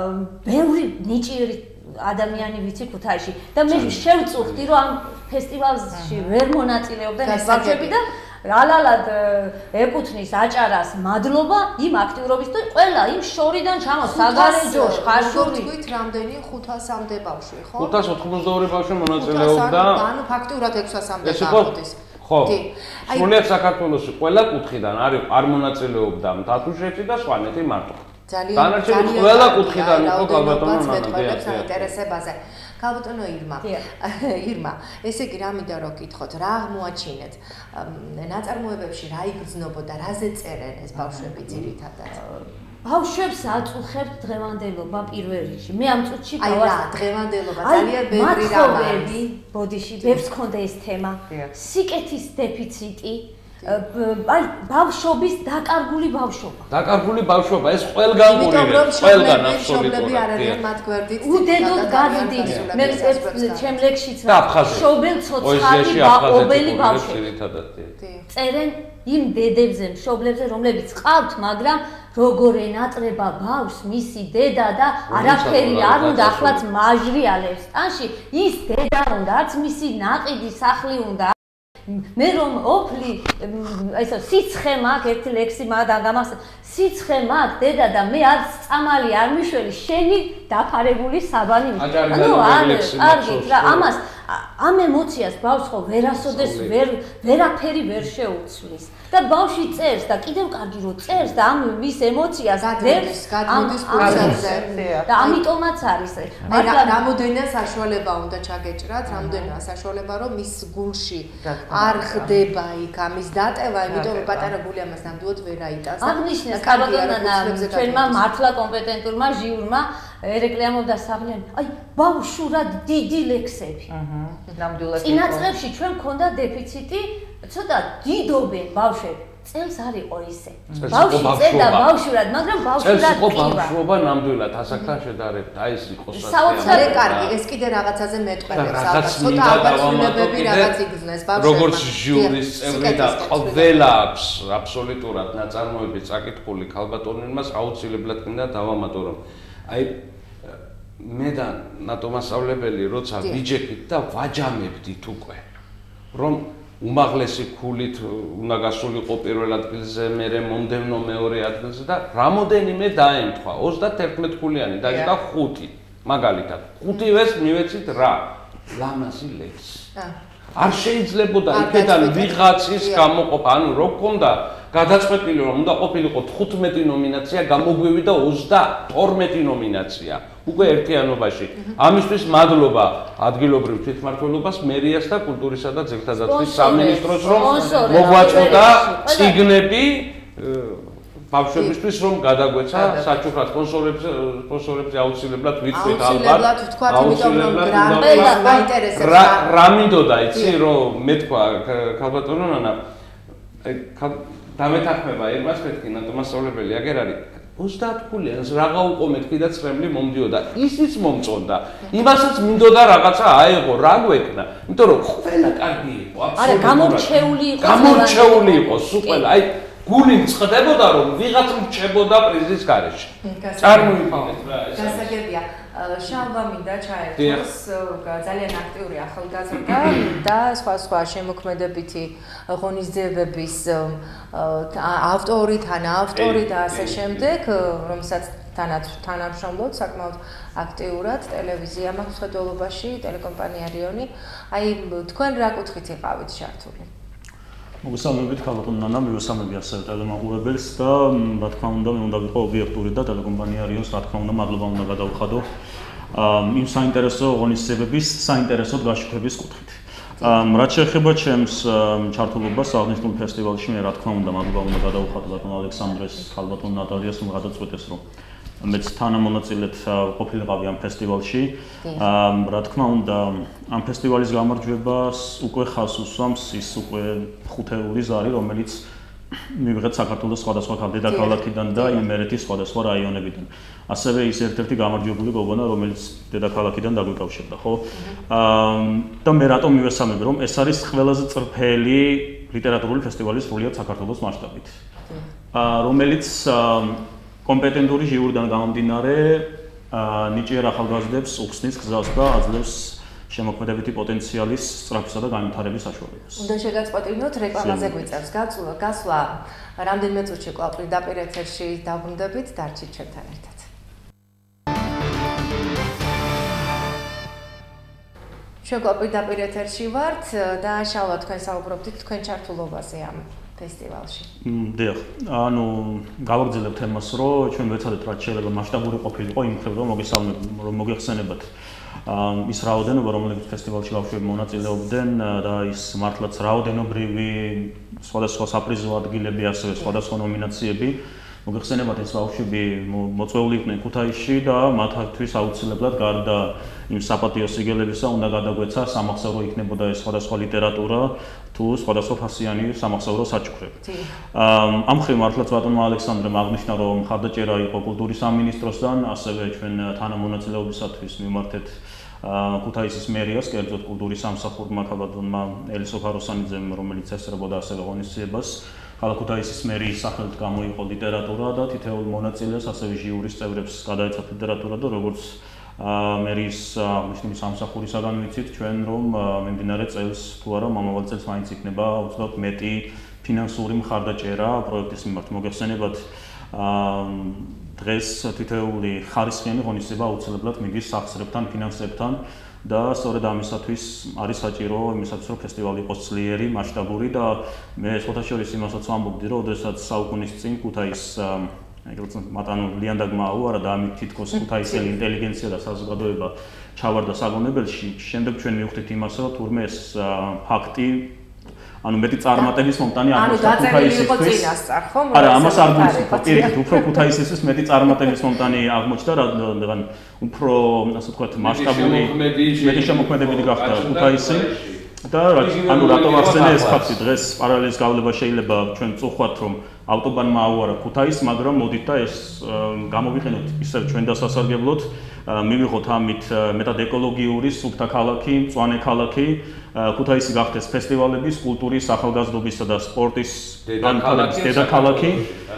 Speaker 6: ბევრი ნიჭიერი ადამიანი ვიცი ქუთაისში და მე შევწუხდი რომ ამ ფესტივალში ვერ მონაწილეობდნენ ეს ბავშვები და ალალად ეკუთვნის აჭარას მადლობა იმ აქტიურობის თუ ყველა იმ შორიდან ჩამოს საგარეჯო ხაშური
Speaker 1: თქვით რამდენი ხუთასამდე ბავშვი ხო
Speaker 2: ხუთას ოთხმოცდაორი ბავშვი მონაწილეობდა
Speaker 1: ანუ ფაქტურად ექვსასამდე გამოდის
Speaker 2: ხო სრულიად საქართველოში ყველა კუთხიდან არის არ მონაწილეობდა თათუშეთში და სვანეთი მარტო დანარჩენი ყველა კუთხიდან იყო ქალბატონო ნანა
Speaker 1: საინტერესებაზე ქალბატონო ირმა ირმა ესე იგი რა მინდა რომ გითხოთ რა აღმოაჩინეთ ნაწარმოებებში რა იგრძნობოდა რაზე წერენ ეს ბავშვები ძირითადად
Speaker 6: ბავშვებს აწუხებთ დღევანდელობა პირველ რიგში. მე ამ წუთში
Speaker 1: აი რა, დღევანდელობა ძალიან ბევრი რამაა.
Speaker 6: მათხოვები, ბოდიში, ბევრს ქონდა ეს თემა. სიკეთის დეფიციტი, აი ბავშვობის დაკარგული ბავშვობა.
Speaker 2: დაკარგული ბავშვობა, ეს ყველგან ყურირე, ყველგან აბსოლუტურად.
Speaker 1: არიან მათ გვერდით.
Speaker 6: უდედოდ გავდით. მე ჩემ ლექსშიც შობელ ცოცხალი ბაობელი ბავშვები. წერენ იმ დედებზე, მშობლებზე, რომლებიც ყავთ, მაგრამ როგორ ენატრება ბავშვს მისი დედა და არაფერი არ უნდა ახლაც მაჟრიალებს ტანში, ის დედა უნდა, არც მისი ნაყიდი სახლი უნდა. მე რომ ოფლი, ესა სიცხე მაქვს, ერთი ლექსი მაგ გამახსენე, სიცხე მაქვს დედა და მე არც წამალი არ მიშველი, შენი დაფარებული საბანი. ანუ არ კარგით რა, ამას ამ ემოციას ბავშვს ხო ვერასოდეს ვერ ვერაფერი ვერ შეუცვლის. და ბავშვი წერს და კიდევ კარგი რო წერს და ამ მის ემოციას დებს
Speaker 1: გადმოდის პროცესზე.
Speaker 6: და ამიტომაც არის.
Speaker 1: მაგრამ რამოდენია საშუალება უნდა ჩაგეჭრათ, რამოდენია საშუალება რომ მის გულში არ ხდება იქ ამის დატევა, იმიტომ რომ პატარა გული ამას ნამდვილად ვერ აიტანს.
Speaker 6: აღნიშნეს კაბატონანა ჩვენმა მართლა კომპეტენტურმა ჟიურმა ერეკლამობდა საღლიანი. აი ბავშვურად დიდი ლექსები. აჰა. ნამდვილად. წინა წლებში ჩვენ მქონდა დეფიციტი, ცოტა დიდობენ ბავშვები. წელს არ იყო ისე. ბავშვი წერდა ბავშვურად, მაგრამ ბავშვურად
Speaker 2: კი ვარ. ბავშვობა ნამდვილად ასაკთან შედარებით, აი ეს იყო საერთოდ.
Speaker 1: საოცარი კარგი, ეს კიდე რაღაცაზე მეტყველებს ალბათ. ცოტა ალბათությունებები რაღაც იგრძნეს ბავშვებმა.
Speaker 2: როგორც ჟიურის წევრი და ყველა აქვს აბსოლუტურად ნაწარმოები წაკითხული ქალბატონინმას აუცილებლად მინდა დავამატო რომ აი მე და ნატო მასწავლებელი როცა ვიჯექით და ვაჯამებდით უკვე რომ უმაღლესი ქულით უნდა გასულიყო პირველ ადგილზე, მერე მომდევნო მეორე ადგილზე და რამოდენიმე დაემთხვა. ოცდაერთი ქულიანი დაიჭდა ხუთი. მაგალითად, ხუთივეს მივეცით რა? ლამაზი ლექსი. არ შეიძლებოდა იქიდან ვიღაცის გამოყოფა, ანუ რო გქონდა გადაწყვეტილი რომ უნდა ყოფილიყო თხუთმეტი ნომინაცია, გამოგვივიდა ოცდათორმეტი ნომინაცია. უკვე ერთიანობაში. ამისთვის მადლობა ადგილობრივ თვითმმართველობას, მერიას და კულტურისა და ძეგლთა დაცვის სამინისტროს რომ მოგვაწოდა წიგნები ბავშვებისთვის რომ გადაგვეცა საჩუქრად სპონსორებზე სპონსორებზე აუცილებლად ვიტყვით ალბათ. რა რა მინდოდა იცი რომ მე თქვა ქალბატონო ნანა დამეთანხმება ირმას მეთქი ნატო მასწავლებელი აგერ არის ოცდაათ ქულიანს რაღა უყო მეთქი და წრემლი მომდიოდა ისიც მომწონდა იმასაც მინდოდა რაღაცა აეღო რა გვეკნა იმიტომ რომ ყველა კარგი იყო აბსოლუტურად
Speaker 6: არა გამორჩეული იყო
Speaker 2: გამორჩეული იყო სულ ყველა აი გული მწყდებოდა რომ ვიღაც მრჩებოდა პრიზის გარეშე წარმოიდგინეთ რა ეს
Speaker 1: გასაგებია შალვა მინდა ჩაერთოს ძალიან აქტიური ახალგაზრდა და სხვა სხვა შემოქმედებითი ღონისძიებების ავტორი, თანაავტორი და ასე შემდეგ, რომელსაც თანამშრომლობთ საკმაოდ აქტიურად ტელევიზია მაქვს მხედველობაში, ტელეკომპანია რიონი. აი თქვენ რა კუთხით იყავით ჩართული?
Speaker 8: მოგესალმებით ქალბატონ ნანა, მივესალმები ასევე ტელემაყურებელს და რა თქმა უნდა მე უნდა ვიყო ობიექტური და ტელეკომპანია რიონს რა თქმა უნდა მადლობა უნდა გადავხადო იმ საინტერესო ღონისძიებების საინტერესოდ გაშუქების კუთხით. რაც შეეხება ჩემს ჩართულობას აღნიშნულ ფესტივალში მე რა თქმა უნდა მადლობა უნდა გადავხადო ბატონ ალექსანდრეს, ქალბატონ ნატალიას რომ გადაწყვეტეს რომ მეც თანამონაწილედ ყოფილიყავი ამ ფესტივალში. რა თქმა უნდა, ამ ფესტივალის გამარჯვებას უკვე ხაზს უსვამს ის უკვე ხუთეული ზარი, რომელიც მივიღეთ საქართველოს სხვადასხვა დედაქალაქიდან და იმერეთის სხვადასხვა რაიონებიდან. ასევე ის ერთ-ერთი გამარჯვებული გოგონა, რომელიც დედაქალაქიდან დაგვიკავშირდა, ხო? და მე რატომ მივესალმები, რომ ეს არის ყველაზე წრფელი ლიტერატურული ფესტივალი სრულიად საქართველოს მასშტაბით. რომელიც კომპეტენტური ჟიურიდან გამომდინარე ნიჭიერ ახალგაზრდებს უხსნის გზას და აძლევს შემოქმედებითი პოტენციალის სწრაფისა და განვითარების საშუალებას.
Speaker 1: უნდა შეგაწყვეტინოთ რეკლამაზე გვიწევს გასვლა, გასვლა რამდენიმე წუთში კვლავ პირდაპირ ეთერში დაბრუნდებით, დარჩით ჩვენთან ერთად. ჩვენ კვლავ პირდაპირ ეთერში ვართ და შალვა თქვენ საუბრობდით თქვენ ჩართულობაზე ამ ფესტივალში.
Speaker 8: დიახ, ანუ გავაგრძელებთ თემას, რომ ჩვენ ვეცადეთ რაც შეიძლება მასშტაბური ყოფილიყო იმ მხრივ, რომ მოგესალმებ, რომ მოგეხსენებათ ის რაოდენობა, რომელიც ფესტივალში ბავშვები მონაწილეობდნენ და ის მართლაც რაოდენობრივი სხვადასხვა საპრიზო ადგილები, ასევე სხვადასხვა ნომინაციები მოგეხსენებათ ეს ბავშვები მოწვეული იყვნენ ქუთაისში და მათთვის აუცილებლად გარდა იმ საპატიო სიგელებისა უნდა გადაგვეცა სამახსოვრო იქნებოდა ეს სხვადასხვა ლიტერატურა თუ სხვადასხვა ფასიანი სამახსოვრო საჩუქრები. ამ მხრივ მართლაც ბატონმა ალექსანდრემ აღნიშნა რომ მხარდაჭერა იყო კულტურის სამინისტროსთან, ასევე ჩვენ თანამონაწილეობისათვის მიმართეთ ქუთაისის მერიას, კერძოდ კულტურის სამსახურმა ქალბატონმა ელისო ფაროსანიძემ, რომელიც ესწრებოდა ასევე ღონისძიებას. ქალაქ ქუთაისის მერიის სახელით გამოიყო ლიტერატურა და თითოეულ მონაწილეს, ასევე ჟიურის წევრებს გადაეცათ ლიტერატურა და როგორც მერიის აღნიშნული სამსახურისაგან ვიცით ჩვენ რომ მიმდინარე წელს თუ არა მომავალ წელს მაინც იქნება უცბად მეტი ფინანსური მხარდაჭერა პროექტის მიმართ. მოგეხსენებათ დღეს თითოეული ხარისხიანი ღონისძიება აუცილებლად მიდის სახსრებთან, ფინანსებთან და სწორედ ამისათვის არის საჭირო იმისათვის რომ ფესტივალი იყოს ძლიერი, მასშტაბური და მე სხვათა შორის იმასაც ვამბობდი რომ ოდესაც საუკუნის წინ ქუთაის ეგრეთ მატანო ლიანდაგმა აუარა და ამით თითქოს ქუთაისელი ინტელიგენცია და საზოგადოება ჩავარდა საგონებელში. შემდეგ ჩვენ მივხვდით იმას რომ თურმე ეს ფაქტი ანუ მეტი წარმატების მომტანი აღმოჩნდა ქუთაისისთვის. არა, ამას არ გულისხმობ. პირიქით, უფრო ქუთაისისთვის მეტი წარმატების მომტანი აღმოჩნდა, რადგან უფრო, ასე ვთქვათ, მასშტაბური მეტი შემოქმედებითი გახდა ქუთაისი. და ანუ რატო ახსენე ეს ფაქტი დღეს პარალელის გავლება შეიძლება ჩვენ წუხვათ რომ ავტობანმა აუარა ქუთაისს, მაგრამ მოდით და ეს გამოვიყენოთ ისევ ჩვენ დასასარგებლოდ, მივიღოთ ამით მეტად ეკოლოგიური, სუფთა ქალაქი, მწვანე ქალაქი, ქუთაისი გახდეს ფესტივალების, კულტურის, ახალგაზრდობისა და სპორტის დედაქალაქი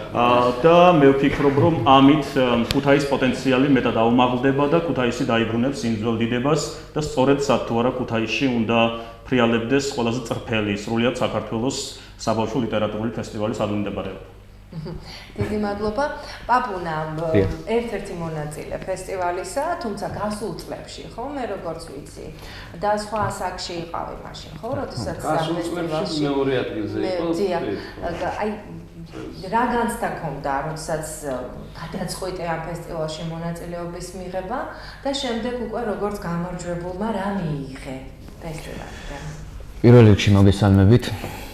Speaker 8: და მე ვფიქრობ რომ ამით ქუთაისის პოტენციალი მეტად აუმაღლდება და ქუთაისი დაიბრუნებს იმ ძველ დიდებას და სწორედ სად თუ არა ქუთაისში უნდა ფრიალებდეს ყველაზე წრფელი სრულიად საქართველოს საბავშვო ლიტერატურული ფესტივალის ადმინისტრატორები.
Speaker 1: დიდი მადლობა. პაპუნა ერთ-ერთი მონაწილე ფესტივალისა, თუმცა გასულ წლებში, ხო, მე როგორც ვიცი, და სხვა ასაკში იყავი მაშინ, ხო, როდესაც
Speaker 2: ფესტივალში მეორე ადგილზე იყო.
Speaker 1: აი რა განცდა ქონდა, როდესაც გადაწყვიტე ამ ფესტივალში მონაწილეობის მიღება და შემდეგ უკვე როგორც გამარჯვებულმა რა მიიღე ფესტივალიდან?
Speaker 9: პირველ რიგში მოგესალმებით.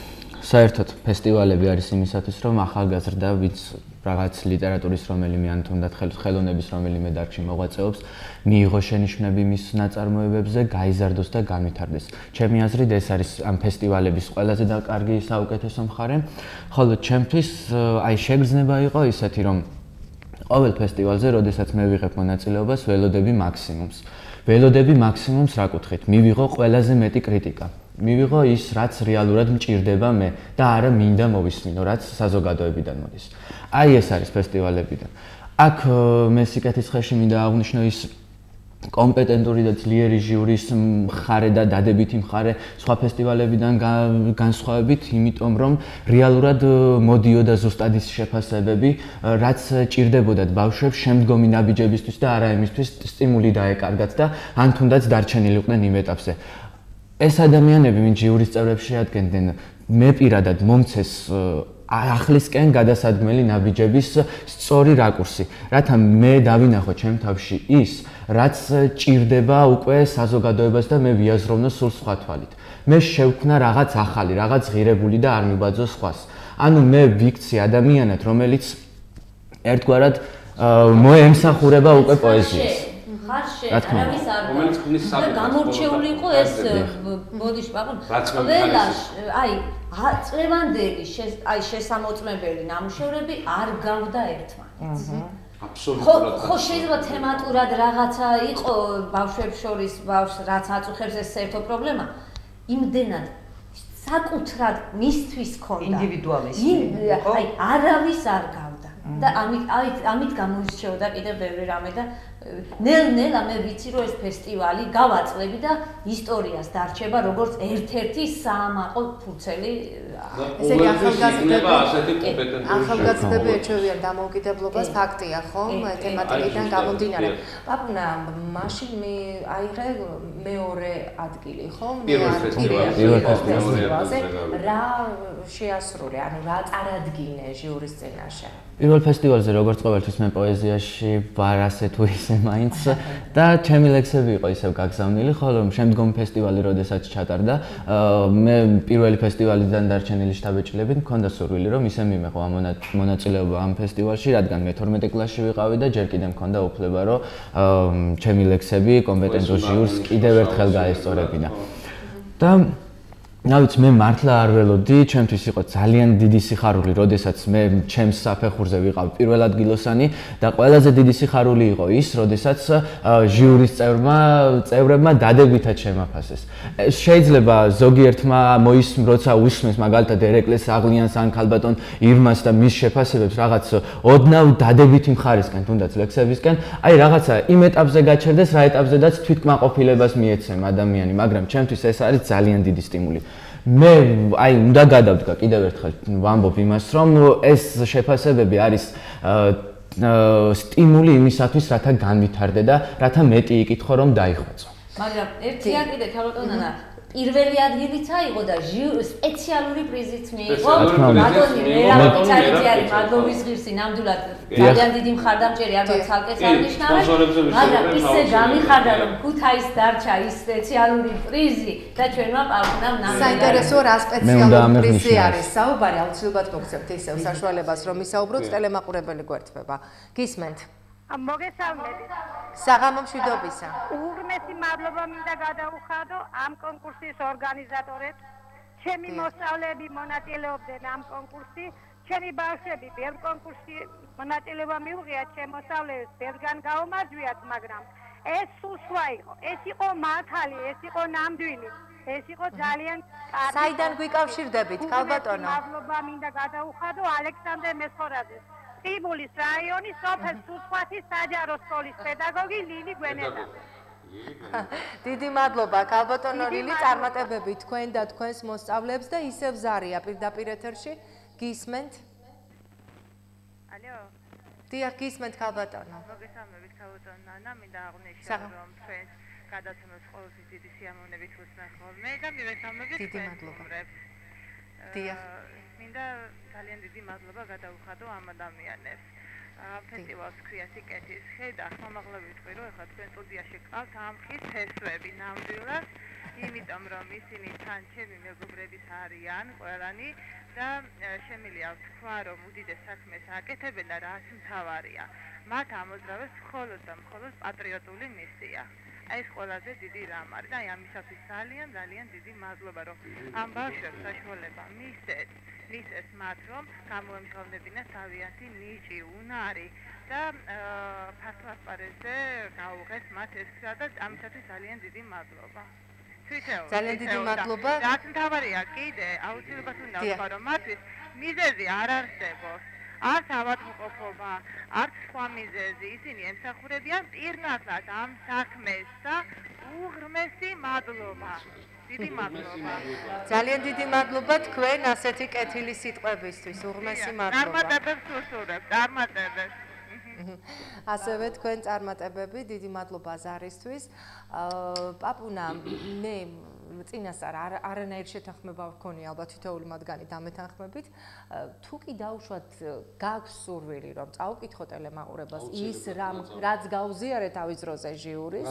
Speaker 9: საერთოდ ფესტივალები არის იმისათვის, რომ ახალგაზრდა, ვინც რაღაც ლიტერატურის რომელიმე ან თუნდაც ხელოვნების რომელიმე დარგში მოღვაწეობს, მიიღოს შენიშვნები მის ნაწარმოებებზე, გაიზარდოს და განვითარდეს. ჩემი აზრით, ეს არის ამ ფესტივალების ყველაზე და კარგი საუკეთესო მხარე. ხოლო ჩემთვის აი შეგრძნება იყო ისეთი, რომ ყოველ ფესტივალზე, როდესაც მე ვიღებ მონაწილეობას, ველოდები მაქსიმუმს. ველოდები მაქსიმუმს რა კუთხით? მივიღო ყველაზე მეტი კრიტიკა. მივიღო ის, რაც რეალურად მჭირდება მე და არა მინდა მოვისმინო, რაც საზოგადოებიდან მოდის. აი ეს არის ფესტივალებიდან. აქ მე სიკეთისხეში მინდა აღვნიშნო ის კომპეტენტური და ძლიერი ჟიურის მხარე და დადებითი მხარე სხვა ფესტივალებიდან განსხვავებით, იმიტომ რომ რეალურად მოდიოდა ზუსტად ის შეფასებები, რაც ჭირდებოდათ ბავშვებს შემდგომი ნაბიჯებისთვის და არა იმისთვის სტიმული დაეკარგათ და ან თუნდაც დარჩენილიყვნენ იმ ეტაპზე. ეს ადამიანები, ვინც ჟიურის წევრებს შეადგენდნენ, მე პირადად მომცეს ახლისკენ გადასადგმელი ნაბიჯების სწორი რაკურსი, რათა მე დავინახო ჩემ თავში ის, რაც ჭირდება უკვე საზოგადოებას და მე ვიაზროვნო სულ სხვა თვალით. მე შევქმნა რაღაც ახალი, რაღაც ღირებული და არ მიბაძო სხვას. ანუ მე ვიქცე ადამიანად, რომელიც ერთგვარად მოემსახურება უკვე პოეზიას.
Speaker 6: ხარშე, არავის არ და გამორჩეული იყო ეს ბოდიში, პაპუნა. ყველა აი წლევანდელი აი შესამოწმებელი ნამუშევრები არ გავდა ერთმანეთს. აბსოლუტურად. ხო, შეიძლება თემატურად რაღაცა იყო ბავშვებს შორის, ბავშვს რაც აწუხებს ეს საერთო პრობლემა. იმდენად საკუთრად მისთვის ქონდა.
Speaker 4: ინდივიდუალიზმი.
Speaker 6: აი არავის არ გავდა. და ამით ამით გამოირჩეოდა კიდევ ბევრი რამე და ნელ-ნელა მე ვიცი რომ ეს ფესტივალი გავაწლები და ისტორიას დარჩება როგორც ერთ-ერთი საამაყო ფურცელი.
Speaker 1: ესე იგი ახალგაზრდები ახალგაზრდები ეჩვევიან დამოუკიდებლობას, ფაქტია ხომ, თემატიკიდან გამომდინარე. პაპუნა, მაშინ მე აიღე მეორე ადგილი ხომ?
Speaker 2: პირველ
Speaker 1: ფესტივალზე რა შეასრულე, ანუ რა წარადგინე ჟიურის წინაშე?
Speaker 9: პირველ ფესტივალზე როგორც ყოველთვის მე პოეზიაში ვარ ასე თუ ისე მაინც და ჩემი ლექსები იყო ისევ გაგზავნილი, ხოლო შემდგომი ფესტივალი როდესაც ჩატარდა, მე პირველი ფესტივალიდან დარჩენილი შთაბეჭდილებით მქონდა სურვილი, რომ ისე მიმეყო მონაწილეობა ამ ფესტივალში, რადგან მე თორმეტი კლასში ვიყავი და ჯერ კიდევ მქონდა უფლება, რომ ჩემი ლექსები კომპეტენტურ ჟიურს კიდევ ერთხელ გაესწორებინა. და ნავიც მე მართლა არ ველოდი, ჩემთვის იყო ძალიან დიდი სიხარული, როდესაც მე ჩემს საფეხურზე ვიყავ პირველ ადგილოსანი და ყველაზე დიდი სიხარული იყო ის, როდესაც ჟიურის წევრმა წევრებმა დადებითად შემაფასეს. შეიძლება ზოგიერთმა მოისმ, როცა უსმენს მაგალითად ერეკლეს აღლიანს ან ქალბატონ ირმას და მის შეფასებებს რაღაც ოდნავ დადებითი მხარისკენ, თუნდაც ლექსებისკენ, აი რაღაცა იმ ეტაპზე გაჩერდეს, რა ეტაპზედაც თვითკმაყოფილებას მიეცემა ადამიანი, მაგრამ ჩემთვის ეს არის ძალიან დიდი სტიმული. მე აი უნდა გადავდგა კიდევ ერთხელ ვამბობ იმას, რომ ეს შეფასებები არის სტიმული იმისათვის, რათა განვითარდე და რათა მეტი იკითხო, რომ დაიხვეწო.
Speaker 6: მაგრამ ერთია კიდე ქალბატონანა, პირველი ადგილიც აიღო და სპეციალური პრიზიც მიიღო. ბატონი მერაბ პიცარიძე არის მადლობის ღირსი, ნამდვილად ძალიან დიდი მხარდამჭერი, ალბათ ცალკეც აღნიშნავენ, მაგრამ ისე გამიხარდა, რომ ქუთაის დარჩა ის სპეციალური პრიზი და ჩვენმა პალკუნამ ნამდვილად
Speaker 1: საინტერესო რა სპეციალური პრიზი არის. საუბარი აუცილებლად მოგცემთ ისევ საშუალებას, რომ ისაუბროთ, ტელემაყურებელი გვერდება. გისმენთ?
Speaker 7: მოგესალმებით.
Speaker 1: საღამო მშვიდობისა.
Speaker 7: უღრმესი მადლობა მინდა გადაუხადო ამ კონკურსის ორგანიზატორებს. ჩემი მოსწავლეები მონაწილეობდნენ ამ კონკურსში. ჩემი ბავშვები ბევრ კონკურსში მონაწილეობა მიუღიათ, ჩემ მოსწავლეებს ბევრგან გაუმარჯვიათ, მაგრამ ეს სუსვა იყო. ეს იყო მართალი, ეს იყო ნამდვილი. ეს იყო ძალიან კარგი.
Speaker 1: საიდან გვიკავშირდებით, ქალბატონო?
Speaker 7: მადლობა მინდა გადაუხადო ალექსანდრე მესხორაძეს. ტიბულის რაიონის სოფელ სუსხათის საჯარო სკოლის პედაგოგი ლილი გვენედა.
Speaker 1: დიდი მადლობა ქალბატონო ლილი, წარმატებები თქვენ და თქვენს მოსწავლეებს და ისევ ზარია პირდაპირ ეთერში. გისმენთ?
Speaker 7: ალო.
Speaker 1: დიახ, გისმენთ ქალბატონო.
Speaker 7: მოგესალმებით ქალბატონო ნანა, მინდა აღვნიშნო რომ თქვენს გადაცემას ყოველთვის დიდი სიამოვნებით ვუსმენ ხოლმე და მივესალმებით თქვენს.
Speaker 1: დიდი მადლობა. დიახ.
Speaker 7: მინდა ძალიან დიდი მადლობა გადაუხადო ამ ადამიანებს. ამ ფესტივალს ქვია სიკეთის ხე და ხმამაღლა ვიტყვი, რომ ახლა თქვენ სტუდიაში ყავთ ამ ხის ფესვები ნამდვილად, იმიტომ რომ ისინი თან ჩემი მეგობრებიც არიან ყველანი და შემიძლია ვთქვა, რომ უდიდეს საქმეს აკეთებენ და რაც მთავარია. მათ ამოძრავეს მხოლოდ და მხოლოდ პატრიოტული მისია. ეს ყველაზე დიდი რამ არის და აი ამისათვის ძალიან ძალიან დიდი მადლობა, რომ ამ ბავშვებს საშუალება მისცეთ. მისცეს მათ, რომ გამოემჟღავნებინათ თავიანთი ნიჭი, უნარი და ფართო ასპარეზზე გაუღეს მათ ეს ხა და ამისათვის ძალიან დიდი მადლობა. თვითეულ
Speaker 1: ძალიან დიდი მადლობა.
Speaker 7: რაც მთავარია კიდე, აუცილებლად უნდა ვთქვა, რომ მათთვის მიზეზი არ არსებობს. არც ავადმყოფობა, არც სხვა მიზეზი, ისინი ემსახურებიან პირნათლად ამ საქმეს და უღრმესი მადლობა. დიდი მადლობა.
Speaker 1: ძალიან დიდი მადლობა თქვენ ასეთი კეთილი სიტყვებისთვის. უღრმესი მადლობა.
Speaker 7: წარმატებებს ვუსურვებ, წარმატებებს.
Speaker 1: ასევე თქვენ წარმატებები, დიდი მადლობა ზარისთვის. პაპუნა, მე წინასწარ არანაირ შეთანხმება ვქონია ალბათ თითოეული მათგანი დამეთანხმებით. თუ კი დაუშვათ გაქვს სურვილი, რომ წაუკითხო ტელემაყურებას ის რამ რაც გაუზიარეთ თავის დროზე ჟიურის.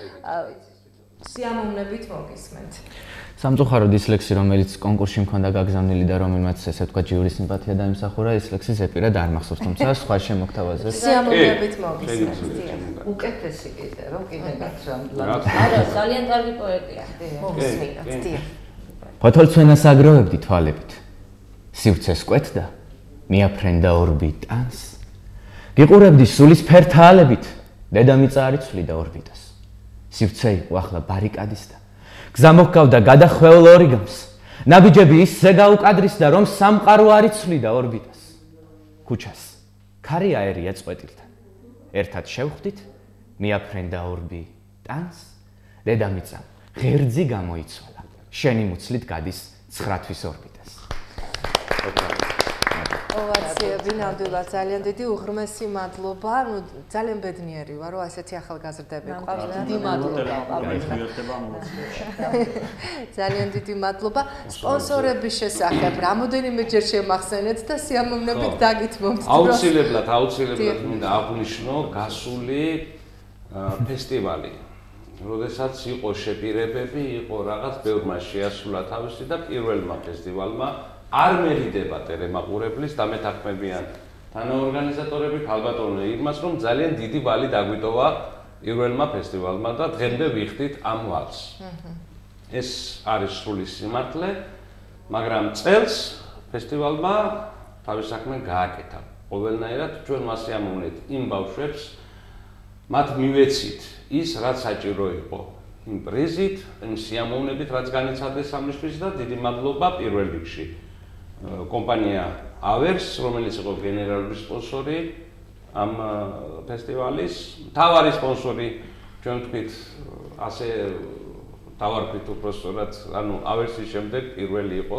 Speaker 1: სიამოვნებით მოგისმენთ.
Speaker 9: სამწუხაროდ ის ლექსი, რომელიც კონკურსში მქონდა გაგზავნილი და რომელმაც ესე თქვა ჟიურის სიმპათია დაიმსახურა, ის ლექსი ზეპირად არ მახსოვს, თუმცა სხვა შემოგთავაზე.
Speaker 1: სიამოვნებით მოგისმენთ.
Speaker 4: უკეთესი კიდე, რომ კიდე გაგზავნილ.
Speaker 6: არა, ძალიან კარგი პოეტია.
Speaker 1: მოგისმენთ. დიახ.
Speaker 9: ფოთოლცვენას აგროვებდი თვალებით. სივრცეს კვეთდა, მიაფრენდა ორბიტას. გიყურებდი სულის ფერთალებით, დედამიწა არ იცვლიდა ორბიტას. სივრცე იყო ახლა ბარიკადისდა. გზა მოჰკავდა გადახვეულ ორიგამს. ნაბიჯები ისე გაუკადრისდა, რომ სამყარო არ იცვლიდა ორბიტას. ქუჩას ქარი აერია წვეტილთან. ერთად შევხვდით, მიაფრენდა ორბიტას. დედამიწა ღერძი გამოიცვალა. შენი მუცლით გადის ცხრათვის ორბიტას.
Speaker 1: ოვაციები ნამდვილად ძალიან დიდი უღრმესი მადლობა. ნუ ძალიან ბედნიერი ვარ, რომ ასეთი ახალგაზრდები ყავს.
Speaker 6: დიდი მადლობა.
Speaker 1: ძალიან დიდი მადლობა. სპონსორების შესახებ რამოდენიმეჯერ შემახსენეთ და სიამოვნებით დაგითმობთ.
Speaker 2: აუცილებლად, აუცილებლად მინდა აღვნიშნო გასული ფესტივალი. როდესაც იყო შეპირებები, იყო რაღაც ბევრმა შეასრულა თავისი და პირველმა ფესტივალმა არ მერიდება ტელემაყურებლის დამეთანხმებიან თანაორგანიზატორები ქალბატონო ირმას, რომ ძალიან დიდი ვალი დაგვიტოვა პირველმა ფესტივალმა და დღემდე ვიხდით ამ ვალს. ეს არის სრული სიმართლე, მაგრამ წელს ფესტივალმა თავის საქმე გააკეთა. ყოველნაირად ჩვენ მასიამოვნეთ იმ ბავშვებს, მათ მივეცით ის, რაც საჭირო იყო იმ პრიზით, იმ სიამოვნებით, რაც განიცადეს სამისთვის და დიდი მადლობა პირველ რიგში კომპანია ავერს, რომელიც იყო გენერალური სპონსორი ამ ფესტივალის, მთავარი სპონსორი, ჩვენ ვთქვით, ასე დავარქვით უბრალოდ, ანუ ავერსის შემდეგ პირველი იყო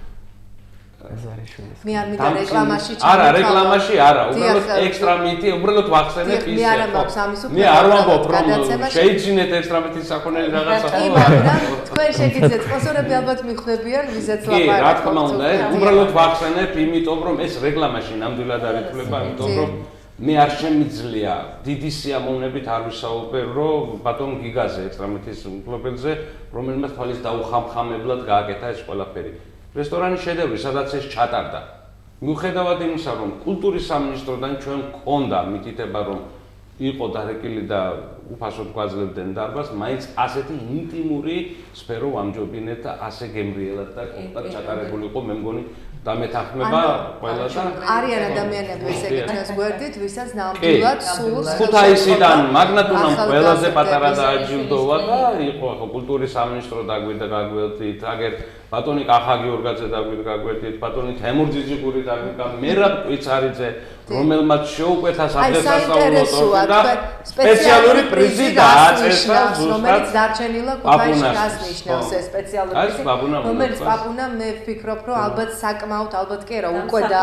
Speaker 1: მე არ მინდა რეკლამაში
Speaker 2: ჩავარდე. არა, რეკლამაში არა, უბრალოდ ექსტრა მითი, უბრალოდ ვახსენებ ისე.
Speaker 1: მე არ ამბობს ამის უფრო.
Speaker 2: მე არ ვამბობ, რომ შეიძინეთ ექსტრა მითის საქონელი რაღაცა.
Speaker 1: კი, მაგრამ თქვენ შეგიძლიათ სპონსორები ალბათ მიხვდებიან, ვიზეც ლაპარაკობთ.
Speaker 2: კი, რა თქმა უნდა, უბრალოდ ვახსენებ, იმიტომ რომ ეს რეგლამაში ნამდვილად არ ითვლება, იმიტომ რომ მე არ შემიძლია დიდი სიამოვნებით არ ვისაუბრო ბატონ გიგაზე ექსტრა მითის მფლობელზე, რომელმაც თვალის დაუხამხამებლად გააკეთა ეს ყველაფერი. რესტორანის შედევრი, სადაც ეს ჩატარდა. მიუხედავად იმისა, რომ კულტურის სამინისტროდან ჩვენ გქონდა მითითება, რომ იყო დარეკილი და უფასოდ გვაძლევდნენ დარბაზს, მაინც ასეთი ინტიმური სფერო ვამჯობინეთ და ასე გემრიელად და კონტაქტ ჩატარებული იყო, მე მგონი დამეთანხმება ყველა და
Speaker 1: არიან ადამიანები ესე იგი ჩვენს გვერდით, ვისაც ნამდვილად სულს
Speaker 2: ქუთაისიდან მაგნატუნამ ყველაზე პატარა დააჯილდოვა და იყო ხო კულტურის სამინისტრო დაგვიდა გაგვეთით, აგერ ბატონი კახა გიორგაძე დაგვიდა გაგვეთით, ბატონი თემურ ძიძიგური დაგვიდა, მერაბ კვიცარიძე, რომელმაც შეუკვეთა სადღესასწაულო და სპეციალური პრიზი დააწესა,
Speaker 1: რომელიც დარჩენილა ქუთაისში გასნიშნავს ეს სპეციალური პრიზი, რომელიც პაპუნა მე ვფიქრობ, რომ ალბათ საკმაოდ ალბათ კი არა, უკვე და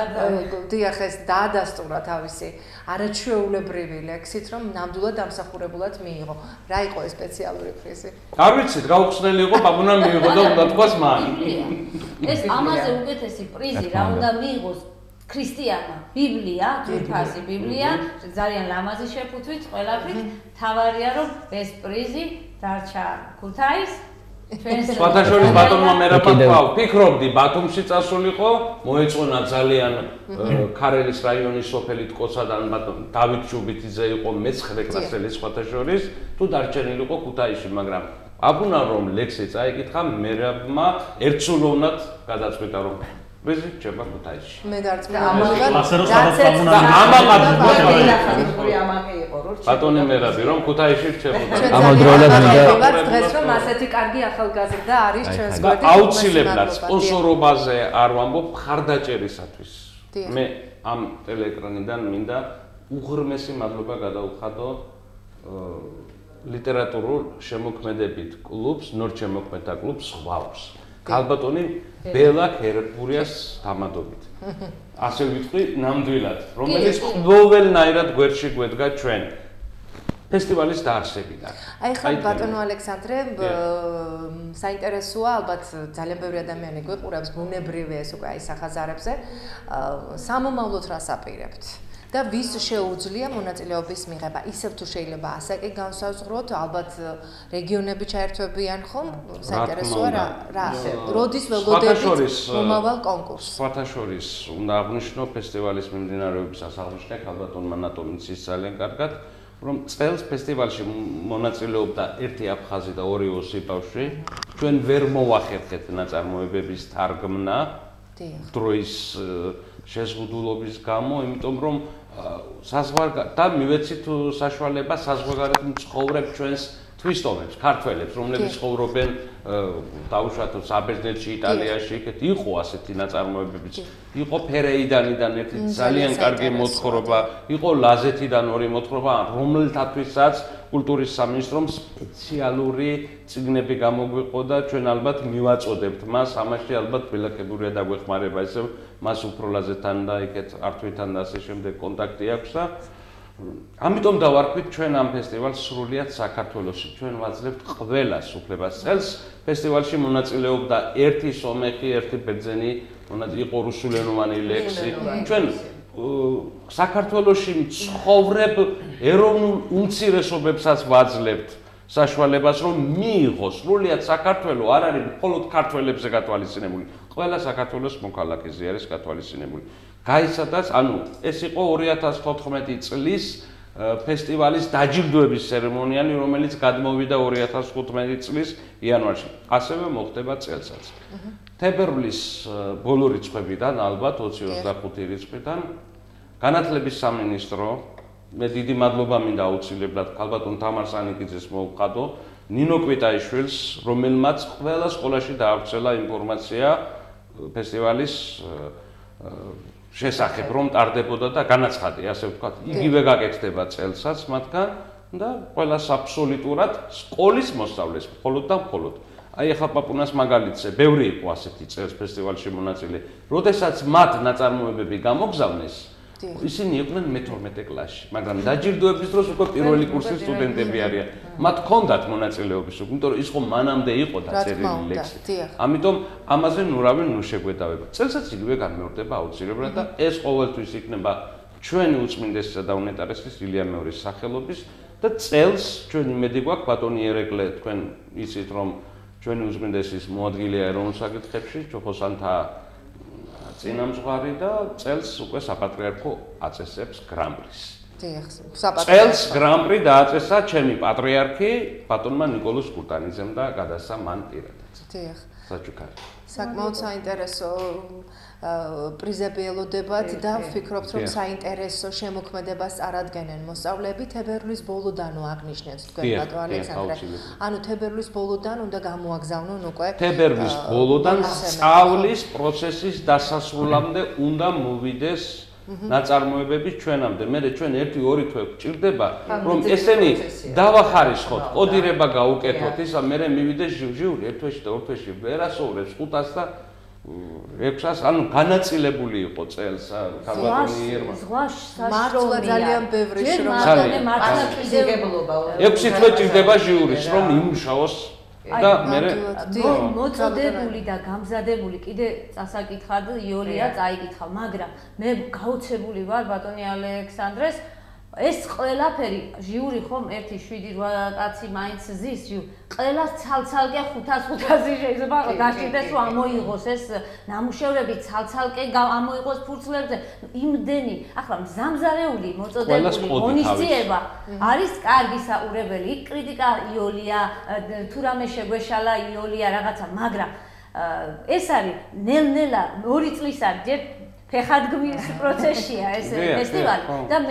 Speaker 1: დიახ ეს დაადასტურა თავისი არაჩვეულებრივი ლექსით, რომ ნამდვილად დამსახურებულად მიიღო. რა იყო ეს სპეციალური პრიზი?
Speaker 2: არ ვიცით, გაუხსნელი იყო, პაპუნა მიიღო და უნდა თქვას მან.
Speaker 6: ეს ამაზე უკეთესი პრიზი რა უნდა მიიღოს ქრისტიანმა ბიბლია, თურქასი ბიბლია, ძალიან ლამაზი შეფუთვით, ყველაფრით, თავარია რომ ეს პრიზი დარჩა ქუთაის
Speaker 2: სხვათა შორის ბატონმა მერაბა თქვა, ვფიქრობდი ბათუმში წასულიყო, მოეწონა ძალიან ქარელის რაიონის სოფელი ტკოცადან ბატონ დავით ჭუბიტიძე იყო მეცხრე კლასელი სხვათა შორის, თუ დარჩენილიყო ქუთაისში, მაგრამ აბუნა რომ ლექსი წაიკითხა, მერაბმა ერთსულოვნად გადაწყვიტა რომ პრიზი რჩება ქუთაისში.
Speaker 1: მე დარწმუნდა ამაგად.
Speaker 8: ასე რომ სადაც აბუნა
Speaker 2: ამაგად
Speaker 4: ამაგე იყო რომ
Speaker 2: ბატონი მერაბი რომ ქუთაისში რჩებოდა.
Speaker 9: ამავდროულად მინდა
Speaker 1: დღეს რომ ასეთი კარგი ახალგაზრდა არის ჩვენს გვერდით.
Speaker 2: აუცილებლად სპონსორობაზე არ ვამბობ ხარდაჭერისათვის. მე ამ ტელეეკრანიდან მინდა უღრმესი მადლობა გადაუხადო ლიტერატურულ შემოქმედებით კლუბს, ნორჩემოქმედთა კლუბს ხვავს. ქალბატონი ბელა ქერბურიას დამადობით. ასე ვიტყვი ნამდვილად, რომელიც ყოველნაირად გვერდში გვედგა ჩვენ ფესტივალის დაარსებიდან.
Speaker 1: აი ხა ბატონო ალექსანდრე, საინტერესოა, ალბათ ძალიან ბევრი ადამიანი გვეყურებს, ბუნებრივი ეს უკვე აი სახაზარებზე, სამომავლოდ რას აპირებთ? და ვის შეუძლია მონაწილეობის მიღება? ისევ თუ შეიძლება ასე კი განსაზღვროთ, albათ რეგიონები ჩაერთვებიან ხომ? საინტერესოა რა რა როდის ველოდებით მომავალ კონკურსს?
Speaker 2: სხვათა შორის უნდა აღნიშნო ფესტივალის მიმდინარეობისას აღნიშნე ქალბატონმა ნატომიც ის ძალიან კარგად, რომ წელს ფესტივალში მონაწილეობდა ერთი აფხაზი და ორი ოსი ბავშვი. ჩვენ ვერ მოვახერხეთ ნაწარმოებების თარგმნა დროის შეზღუდულობის გამო, იმიტომ რომ საზღვარგარეთ და მივეცით საშუალება საზღვარგარეთ მცხოვრებ ჩვენს თვისტომებს, ქართველებს, რომლებიც ცხოვრობენ დაუშვათ საბერძნეთში, იტალიაში, იქეთ იყო ასეთი ნაწარმოებებიც. იყო ფერეიდანიდან ერთი ძალიან კარგი მოთხრობა, იყო ლაზეთიდან ორი მოთხრობა, რომელთათვისაც კულტურის სამინისტრომ სპეციალური წიგნები გამოგვიყო და ჩვენ ალბათ მივაწოდებთ მას, ამაში ალბათ ბილაკებურია დაგვეხმარება, ესე მას უფროლაზეთან და იქეთ ართვითან და ასე შემდეგ კონტაქტი აქვს და ამიტომ დავარქვით ჩვენ ამ ფესტივალს სრულიად საქართველოში. ჩვენ ვაძლევთ ყველას უფლებას. წელს ფესტივალში მონაწილეობდა ერთი სომეხი, ერთი ბერძენი, იყო რუსულენოვანი ლექსი. ჩვენ საქართველოში მცხოვრებ ეროვნულ უმცირესობებსაც ვაძლევთ საშუალებას, რომ მიიღოს სრულიად საქართველო არ არის მხოლოდ ქართველებზე გათვალისწინებული, ყველა საქართველოს მოქალაქეზე არის გათვალისწინებული. გაიცადას, ანუ ეს იყო ორი ათას თოთხმეტი წლის ფესტივალის დაჯილდოების ცერემონიალი, რომელიც გადმოვიდა ორი ათას თხუთმეტი წლის იანვარში. ასევე მოხდება წელსაც. თებერვლის ბოლო რიცხვებიდან, ალბათ ოცი ოცდახუთი რიცხვიდან განათლების სამინისტრო, მე დიდი მადლობა მინდა აუცილებლად ქალბატონ თამარ სანიკიძეს მოვყადო, ნინო კვიტაიშვილს, რომელმაც ყველა სკოლაში დაავრცელა ინფორმაცია ფესტივალის შესახებ, რომ ტარდებოდა და განაცხადი, ასე ვთქვათ, იგივე გაკეთდება წელსაც მათგან და ყველას აბსოლუტურად სკოლის მოსწავლეს, მხოლოდ და მხოლოდ. აი ახლა პაპუნას მაგალითზე, ბევრი იყო ასეთი წელს ფესტივალში მონაწილე. როდესაც მათ ნაწარმოებები გამოგზავნეს, ისინი იყვნენ მეთორმეტე კლასში, მაგრამ დაჯილდოების დროს უკვე პირველი კურსის სტუდენტები არიან. მათ ჰქონდათ მონაწილეობის უკვე, იმიტომ რომ ის ხო მანამდე იყო დაწერილი ლექსი. ამიტომ ამაზე ნურავი ნუ შეგვედავება. წელსაც იგივე განმეორდება აუცილებლად და ეს ყოველთვის იქნება ჩვენი უწმინდესისა და უნეტარესის ილია მეორის სახელობის და წელს ჩვენ იმედი გვაქვს ბატონი ერეკლე, თქვენ იცით რომ ჩვენი უწმინდესის მოადგილეა ეროვნულ საკითხებში, ჩოხოსანთა წინამძღვარი და წელს უკვე საპატრიარქო აწესებს გრან-პრის. წელს გრან-პრი დააწესა ჩემი პატრიარქი ბატონმა ნიკოლოზ კურტანიძემ და გადასცა მან პირადად.
Speaker 1: დიახ.
Speaker 2: საჩუქარი.
Speaker 1: საკმაოდ საინტერესო პრიზები ელოდებათ და ვფიქრობთ, რომ საინტერესო შემოქმედებას წარადგენენ მოსწავლეები თებერვლის ბოლოდანო აღნიშნეთ თქვენ ბატონ ალექსანდრე. ანუ თებერვლის ბოლოდან უნდა გამოაგზავნონ უკვე
Speaker 2: თებერვლის ბოლოდან სწავლის პროცესის დასასრულამდე უნდა მოვიდეს ნაწარმოებები ჩვენამდე. მე ჩვენ ერთი ორი თვე გვჭირდება, რომ ესენი დავახარისხოთ, კოდირება გაუკეთოთ, ისა მე მივიდეს ჟიური ერთ თვეში და ორ თვეში ვერასოვრებს ხუთას და ექვსას, ანუ განაწილებული იყო წელს ქალბატონი იერმა.
Speaker 6: ზღვაში
Speaker 1: მართლა ძალიან ბევრი შრომა.
Speaker 6: მართლა კრიზებულობა.
Speaker 2: ექვსი თვე ჭირდება ჟიურის, რომ იმუშაოს და მე
Speaker 6: მოწოდებული და გამზადებული კიდე წასაკითხად იოლია წაიკითხა, მაგრამ მე გაოცებული ვარ ბატონი ალექსანდრეს ეს ყველაფერი ჟიური ხომ ერთი შვიდი რვა კაცი მაინც ზის ყველას ცალ-ცალკე ხუთას ხუთასი შეიძლება გაშიდეს რომ ამოიღოს ეს ნამუშევრები ცალ-ცალკე ამოიღოს ფურცლებზე იმდენი ახლა მზამზარეული მოწოდებული ღონისძიება არის კარგი საყურებელი კრიტიკა იოლია თუ რამე შეგვეშალა იოლია რაღაცა მაგრამ ეს არის ნელ-ნელა ორი წლის არ ჯერ ფეხადგმის პროცესია ეს ფესტივალი და მე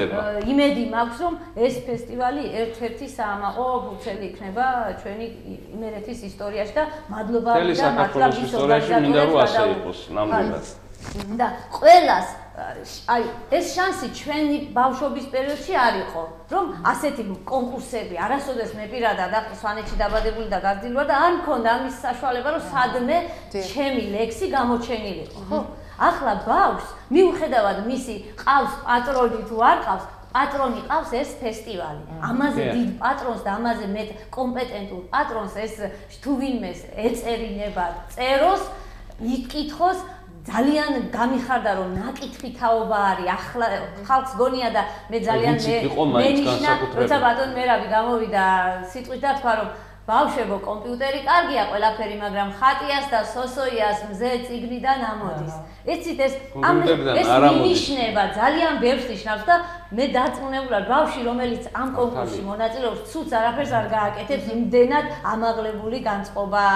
Speaker 6: იმედი მაქვს რომ ეს ფესტივალი ერთ-ერთი საამაყო ფურცელი იქნება ჩვენი იმერეთის ისტორიაში და მადლობა და მართლა
Speaker 2: ისტორიაში მინდა რომ ასე იყოს ნამდვილად
Speaker 6: და ყველას აი ეს შანსი ჩვენი ბავშვობის პერიოდში არ იყო რომ ასეთი კონკურსები არასოდეს მე პირადად ახლა სვანეთში დაბადებული და გაძილვა და არ მქონდა ამის საშუალება რომ სადმე ჩემი ლექსი გამოჩენილიყო ხო ახლა ბავშვს მიუხედავად მისი ყავს პატრონი თუ არ ყავს პატრონი ყავს ეს ფესტივალი ამაზე დიდ პატრონს და ამაზე მეტ კომპეტენტურ პატრონს ეს თუ ვინმეს ეწერინება წეროს იკითხოს ძალიან გამიხარდა რომ ნაკითხი თაობა არის ახლა ხალხს გონია და მე ძალიან მე ნიშნა როცა ბატონ მერაბი გამოვიდა სიტყვით და თქვა რომ ბავშვებო კომპიუტერი კარგია ყველაფერი მაგრამ ხატიას და სოსოიას მზე წიგნიდან ამოდის იცით ეს ამ ეს ნიშნება ძალიან ბევრს ნიშნავს და მე დარწმუნებულად ბავშვი რომელიც ამ კონკურსში მონაწილეობს ცუც არაფერს არ გააკეთებს იმდენად ამაღლებული განწყობა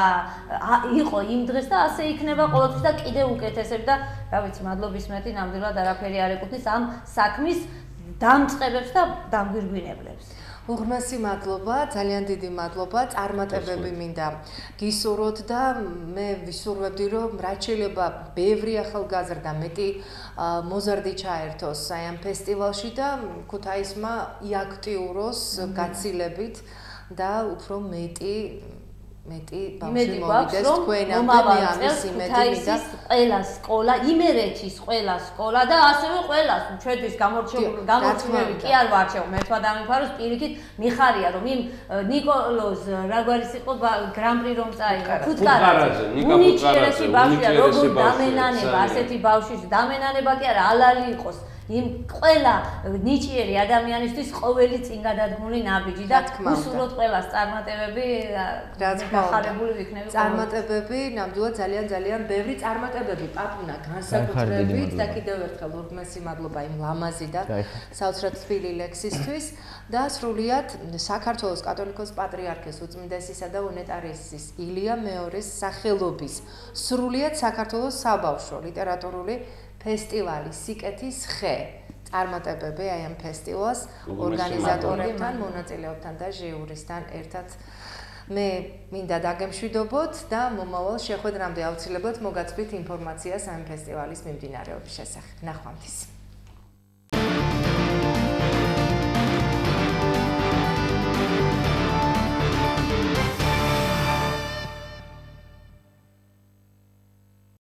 Speaker 6: იყო იმ დღეს და ასე იქნება ყოველთვის და კიდევ უკეთესებ და რა ვიცი მადლობის მეტი ნამდვილად არაფერი არ ეკუთვნის ამ საქმის დამწყებებს და დამგვირგვინებლებს
Speaker 1: უღრმესი მადლობა, ძალიან დიდი მადლობა. წარმატებები მინდა გისურვოთ და მე ვისურვებდი, რომ რაც შეიძლება ბევრი ახალგაზრდა მეტი მოზარდი ჩაერთოს აი ამ ფესტივალში და ქუთაისმა იაქტიუროს გაცილებით და უფრო მეტი მეტი ბავშვი მოვიდეს თქვენამდე მე ამის იმედი მინდა
Speaker 6: ყველა სკოლა, იმერეთის ყველა სკოლა და ასევე ყველა ჩვენთვის გამორჩეული გამორჩეული კი არ ვარჩევ მე თქვა დამიფაროს პირიქით მიხარია რომ იმ ნიკოლოზ რაგვარის იყო გრან-პრი რომ წაიღო ფუტკარაზე ნიკა ფუტკარაზე ბავშვია როგორ დამენანება ასეთი ბავშვის დამენანება კი არა ალალი იყოს იმ ყველა ნიჭიერი ადამიანისთვის ყოველი წინ გადადგმული ნაბიჯი და უსურვოთ ყველას წარმატებები გახარებული ვიქნები
Speaker 1: წარმატებები ნამდვილად ძალიან ძალიან ბევრი წარმატებები პაპუნა განსაკუთრებით და კიდევ ერთხელ უღრმესი მადლობა იმ ლამაზი და საოცრად თბილი ლექსისთვის და სრულიად საქართველოს კათოლიკოს პატრიარქის უწმინდესისა და უნეტარესის ილია მეორის სახელობის სრულიად საქართველოს საბავშვო ლიტერატურული ფესტივალი სიკეთის ხე წარმატებები აი ამ ფესტივალს ორგანიზატორებთან, მონაწილეებთან და ჟიურისთან ერთად მე მინდა დაგემშვიდობოთ და მომავალ შეხვედრამდე აუცილებლად მოგაცვით ინფორმაციას ამ ფესტივალის მიმდინარეობის შესახებ. ნახვამდის.